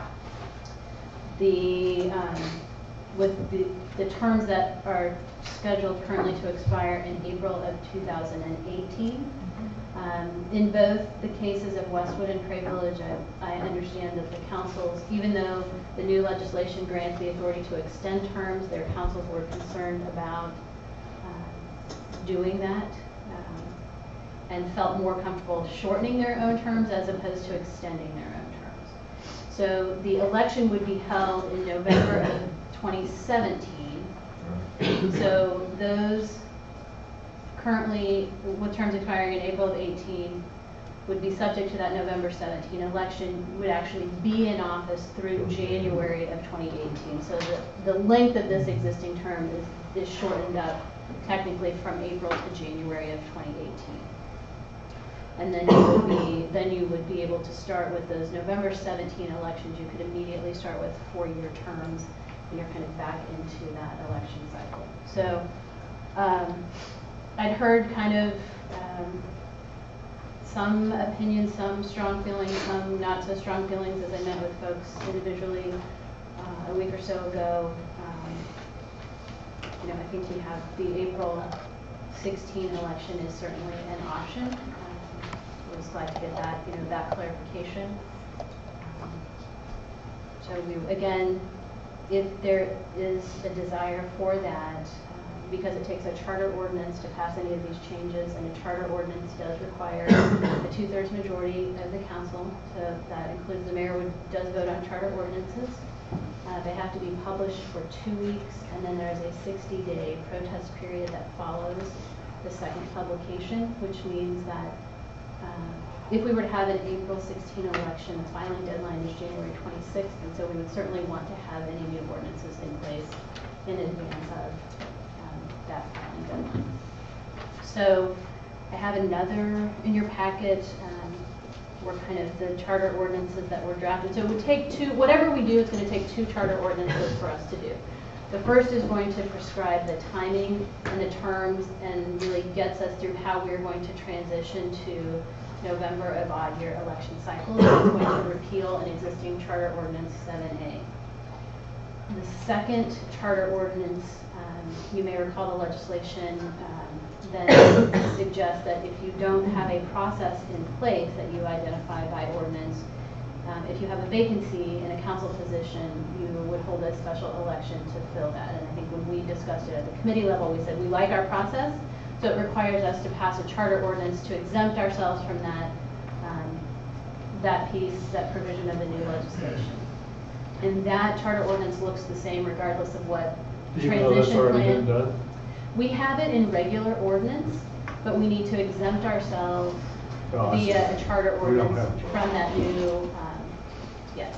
The um, with the, the terms that are scheduled currently to expire in April of two thousand eighteen. Um, in both the cases of Westwood and Prairie Village, I, I understand that the councils, even though the new legislation grants the authority to extend terms, their councils were concerned about uh, doing that um, and felt more comfortable shortening their own terms as opposed to extending their own terms. So the election would be held in November of twenty seventeen. So those currently with terms expiring in April of eighteen would be subject to that November seventeenth election, would actually be in office through January of twenty eighteen. So the, the length of this existing term is, is shortened up technically from April to January of twenty eighteen. And then you would be then you would be able to start with those November seventeenth elections. You could immediately start with four-year terms, and you're kind of back into that election cycle. So um, I'd heard kind of um, some opinions, some strong feelings, some not so strong feelings as I met with folks individually uh, a week or so ago. Um, you know, I think we have the April sixteenth election is certainly an option. Um, I was glad to get that, you know, that clarification. Um, so we, again, if there is a desire for that, um, because it takes a charter ordinance to pass any of these changes, and a charter ordinance does require a two-thirds majority of the council, so that includes the mayor would, does vote on charter ordinances. Uh, they have to be published for two weeks, and then there's a sixty day protest period that follows the second publication, which means that uh, if we were to have an April sixteenth election, the filing deadline is January twenty-sixth, and so we would certainly want to have any new ordinances in place in advance of um, that filing deadline. So I have another in your packet, um, were kind of the charter ordinances that were drafted. So it would take two, whatever we do, it's going to take two charter ordinances for us to do. The first is going to prescribe the timing and the terms and really gets us through how we're going to transition to November of odd year election cycles. It's going to repeal an existing charter ordinance seven A. The second charter ordinance, um, you may recall the legislation um, then suggests that if you don't have a process in place that you identify by ordinance, um, if you have a vacancy in a council position, you would hold a special election to fill that. And I think when we discussed it at the committee level, we said we like our process, so it requires us to pass a charter ordinance to exempt ourselves from that, um, that piece, that provision of the new legislation. And that charter ordinance looks the same regardless of what Even though that's transition already been plan. done? We have it in regular ordinance, but we need to exempt ourselves Oh, I see. via a charter We don't ordinance have a charter. from that new, um, yes.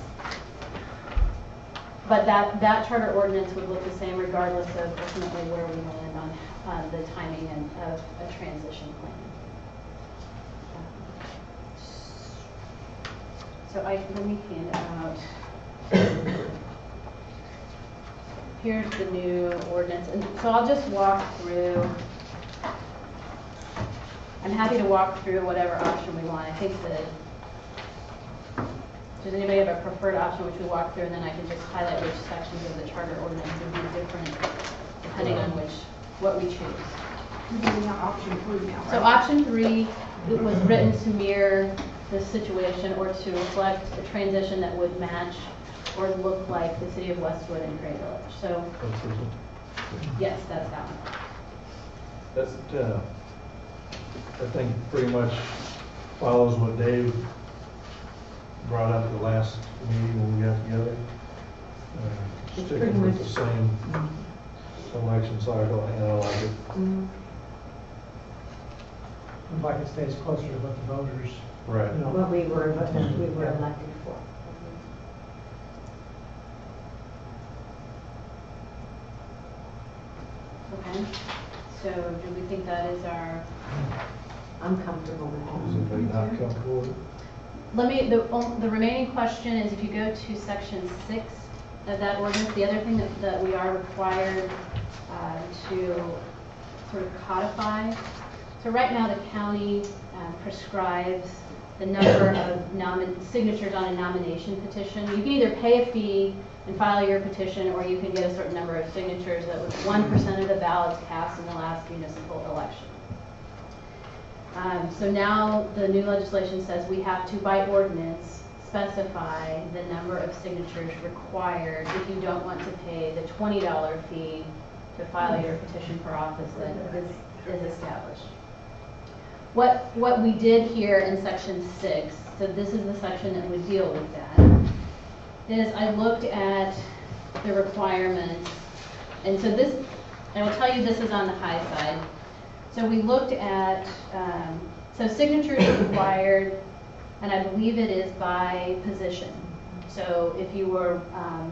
But that, that charter ordinance would look the same regardless of ultimately where we land on uh, the timing and of a transition plan. So I, let me hand out. Here's the new ordinance, and so I'll just walk through. I'm happy to walk through whatever option we want. I think that, does anybody have a preferred option which we walk through, and then I can just highlight which sections of the charter ordinance would be different depending on which, what we choose. We're doing option three now, right? So option three, it was written to mirror the situation or to reflect a transition that would match or look like the city of Westwood and Gray Village. So, yes, that's that one. That's, uh, I think pretty much follows what Dave brought up the last meeting when we got together. Uh, It's Sticking pretty with much- the same election cycle, and I like it. Mhm. Looks like it stays closer to what the voters, Right. you know. What we were, we were elected for. Okay. So, do we think that is our? I'm comfortable with Is that. anybody not comfortable with it? Let me, the, um, the remaining question is if you go to section six of that ordinance, the other thing that, that we are required uh, to sort of codify. So right now the county uh, prescribes the number of nomin signatures on a nomination petition. You can either pay a fee and file your petition, or you can get a certain number of signatures that was one percent of the ballots cast in the last municipal election. Um, so now the new legislation says we have to, by ordinance, specify the number of signatures required if you don't want to pay the twenty dollar fee to file your petition for office that is, is established. What, what we did here in section six, so this is the section that would deal with that, is I looked at the requirements, and so this, I will tell you this is on the high side. So we looked at, um, so signatures required, and I believe it is by position. So if you were, um,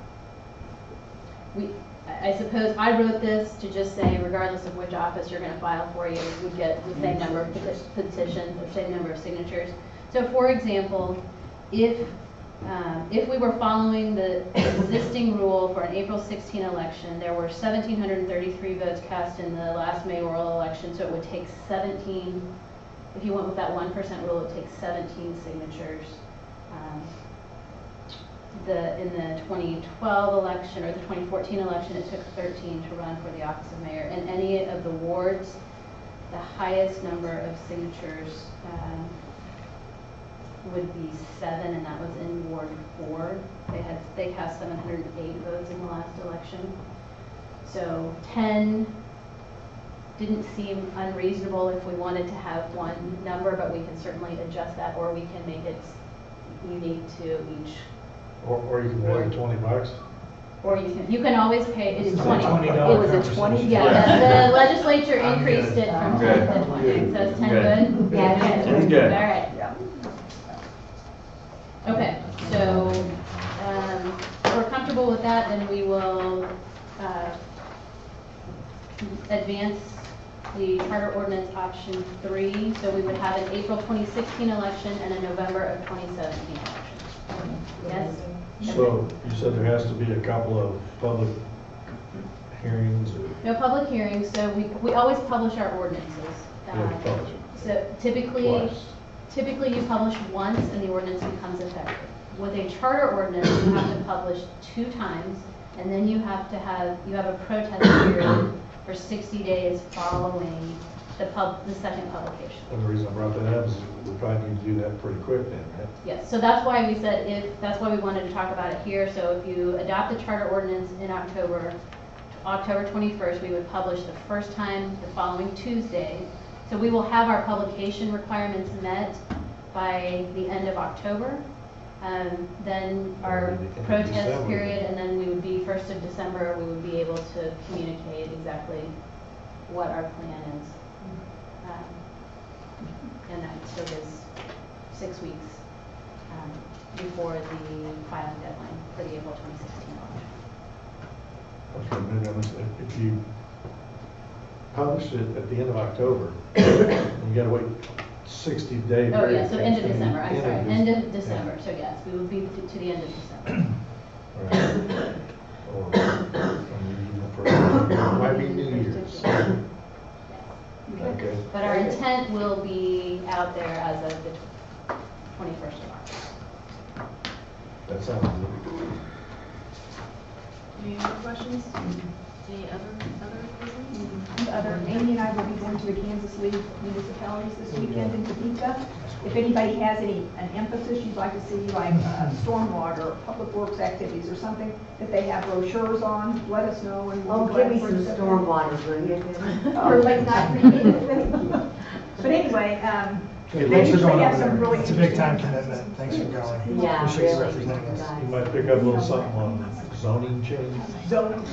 we, I suppose I wrote this to just say, regardless of which office you're going to file for, you would get the same number of peti- petitions or same number of signatures. So for example, if Um, if we were following the existing rule for an April sixteenth election, there were one thousand seven hundred thirty-three votes cast in the last mayoral election, so it would take seventeen, if you went with that one percent rule, it would take seventeen signatures. Um, the, in the twenty twelve election or the twenty fourteen election, it took thirteen to run for the office of mayor. In any of the wards, the highest number of signatures um, would be seven, and that was in Ward four. They had, they cast seven hundred eight votes in the last election. So ten didn't seem unreasonable if we wanted to have one number, but we can certainly adjust that, or we can make it unique to each. Or, or you can pay the twenty bucks. Or you can, you can always pay, it's This is a twenty. $20 It was a twenty, yeah, the, the legislature I'm increased good. it I'm from good. ten to twenty, Good. so is ten Good. good? Yeah, Okay. ten's good. All right. Okay, so, um, if we're comfortable with that, then we will, uh, advance the charter ordinance option three. So we would have an April twenty sixteen election and a November of twenty seventeen election. Yes? So you said there has to be a couple of public hearings or? No public hearings, so we, we always publish our ordinances. You have to Uh, publish it. So typically, Twice. typically you publish once and the ordinance becomes effective. With a charter ordinance, you have to publish two times, and then you have to have, you have a protest period for sixty days following the pub, the second publication. And the reason I brought that up is we probably need to do that pretty quick then, right? Yes, so that's why we said if, that's why we wanted to talk about it here. So if you adopt the charter ordinance in October, October twenty-first, we would publish the first time the following Tuesday. So we will have our publication requirements met by the end of October. Um, then our protest December. period, and then we would be first of December, we would be able to communicate exactly what our plan is. Um, and that still gives six weeks um, before the filing deadline for the April twenty sixteen election. Okay, maybe I'm saying, if you publish it at the end of October, you gotta wait sixty days. Oh, yeah, so end of December, I'm sorry, end of December, so yes, we would be to, to the end of December. Right. Or, I mean, even for, it might be New Year's. Okay. But our intent will be out there as of the twenty-first of March. That sounds good. Any other questions? Any other, other business? Other, Amy and I will be going to the Kansas League municipalities this weekend in Topeka. If anybody has any, an emphasis you'd like to see, like uh, stormwater, public works activities, or something that they have brochures on, let us know. And we'll Oh, be give glad me for some you to- stormwater, will you? Or late night reading, thank you. But anyway, um, Good, they thanks for usually going have over some there. really. It's a big time commitment. Thanks for going. Yeah, Appreciate you really. representing us. You might pick up a little something on zoning change. Zoning.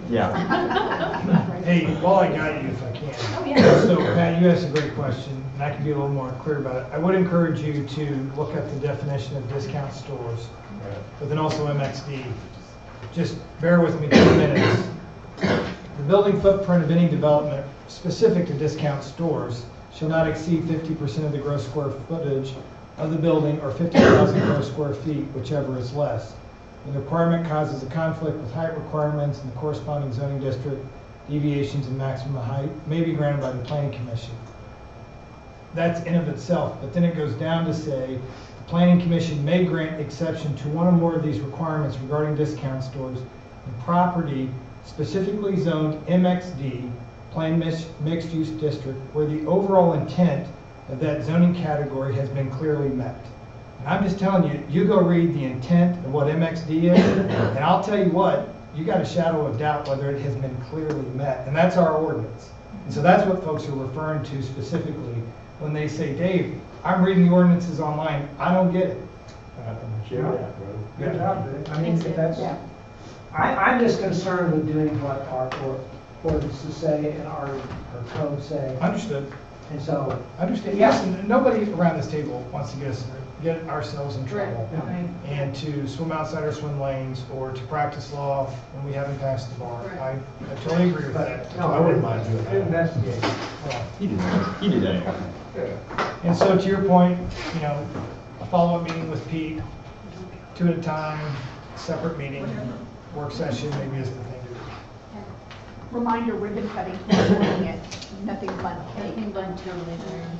Yeah. Hey, while I got you, if I can. Oh, yeah. So Pat, you asked a great question, and I can be a little more clear about it. I would encourage you to look at the definition of discount stores, but then also M X D. Just bear with me two minutes. The building footprint of any development specific to discount stores shall not exceed fifty percent of the gross square footage of the building or fifty thousand gross square feet, whichever is less. The requirement causes a conflict with height requirements in the corresponding zoning district. Deviations in maximum height may be granted by the planning commission. That's in of itself, but then it goes down to say, the planning commission may grant exception to one or more of these requirements regarding discount stores in property specifically zoned M X D, planned mixed use district, where the overall intent of that zoning category has been clearly met. And I'm just telling you, you go read the intent of what M X D is, and I'll tell you what, you got a shadow of doubt whether it has been clearly met, and that's our ordinance. And so that's what folks are referring to specifically when they say, Dave, I'm reading the ordinances online, I don't get it. Yeah, bro. Good job, Dave. I mean, if that's, I, I'm just concerned with doing what our or- ordinances say and our, our code say. Understood. And so. Understand. Yeah. Yes, nobody around this table wants to get us, get ourselves in trouble. Right. And to swim outside our swim lanes or to practice law when we haven't passed the bar. I, I totally agree with that. No, I wouldn't mind doing that. Investigate. Well, He did that. He did that anyway. And so to your point, you know, a follow-up meeting with Pete, two at a time, separate meeting, work session maybe is the thing to do. Reminder, ribbon cutting, tomorrow morning at nothing but cake. Nothing but totally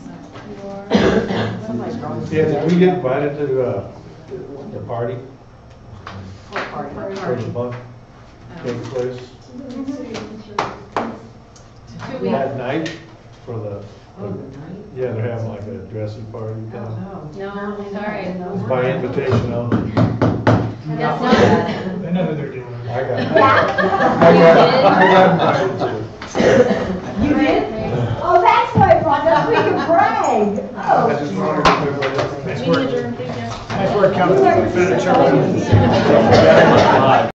Yeah, did we get invited to, uh, the party? Party. For the bunk, cake place? Two weeks. That night for the, Oh, the night? yeah, they're having like a dressing party. Oh, no. No, sorry. It's by invitation only. That's not. They know who they're doing. I got, I got, I got invited to. You did? Oh, that's why I brought that, so we can brag. I just Oh. wondered if everybody else. Meeting adjourned, thank you. Nice work, Councilman. You are- Finish your-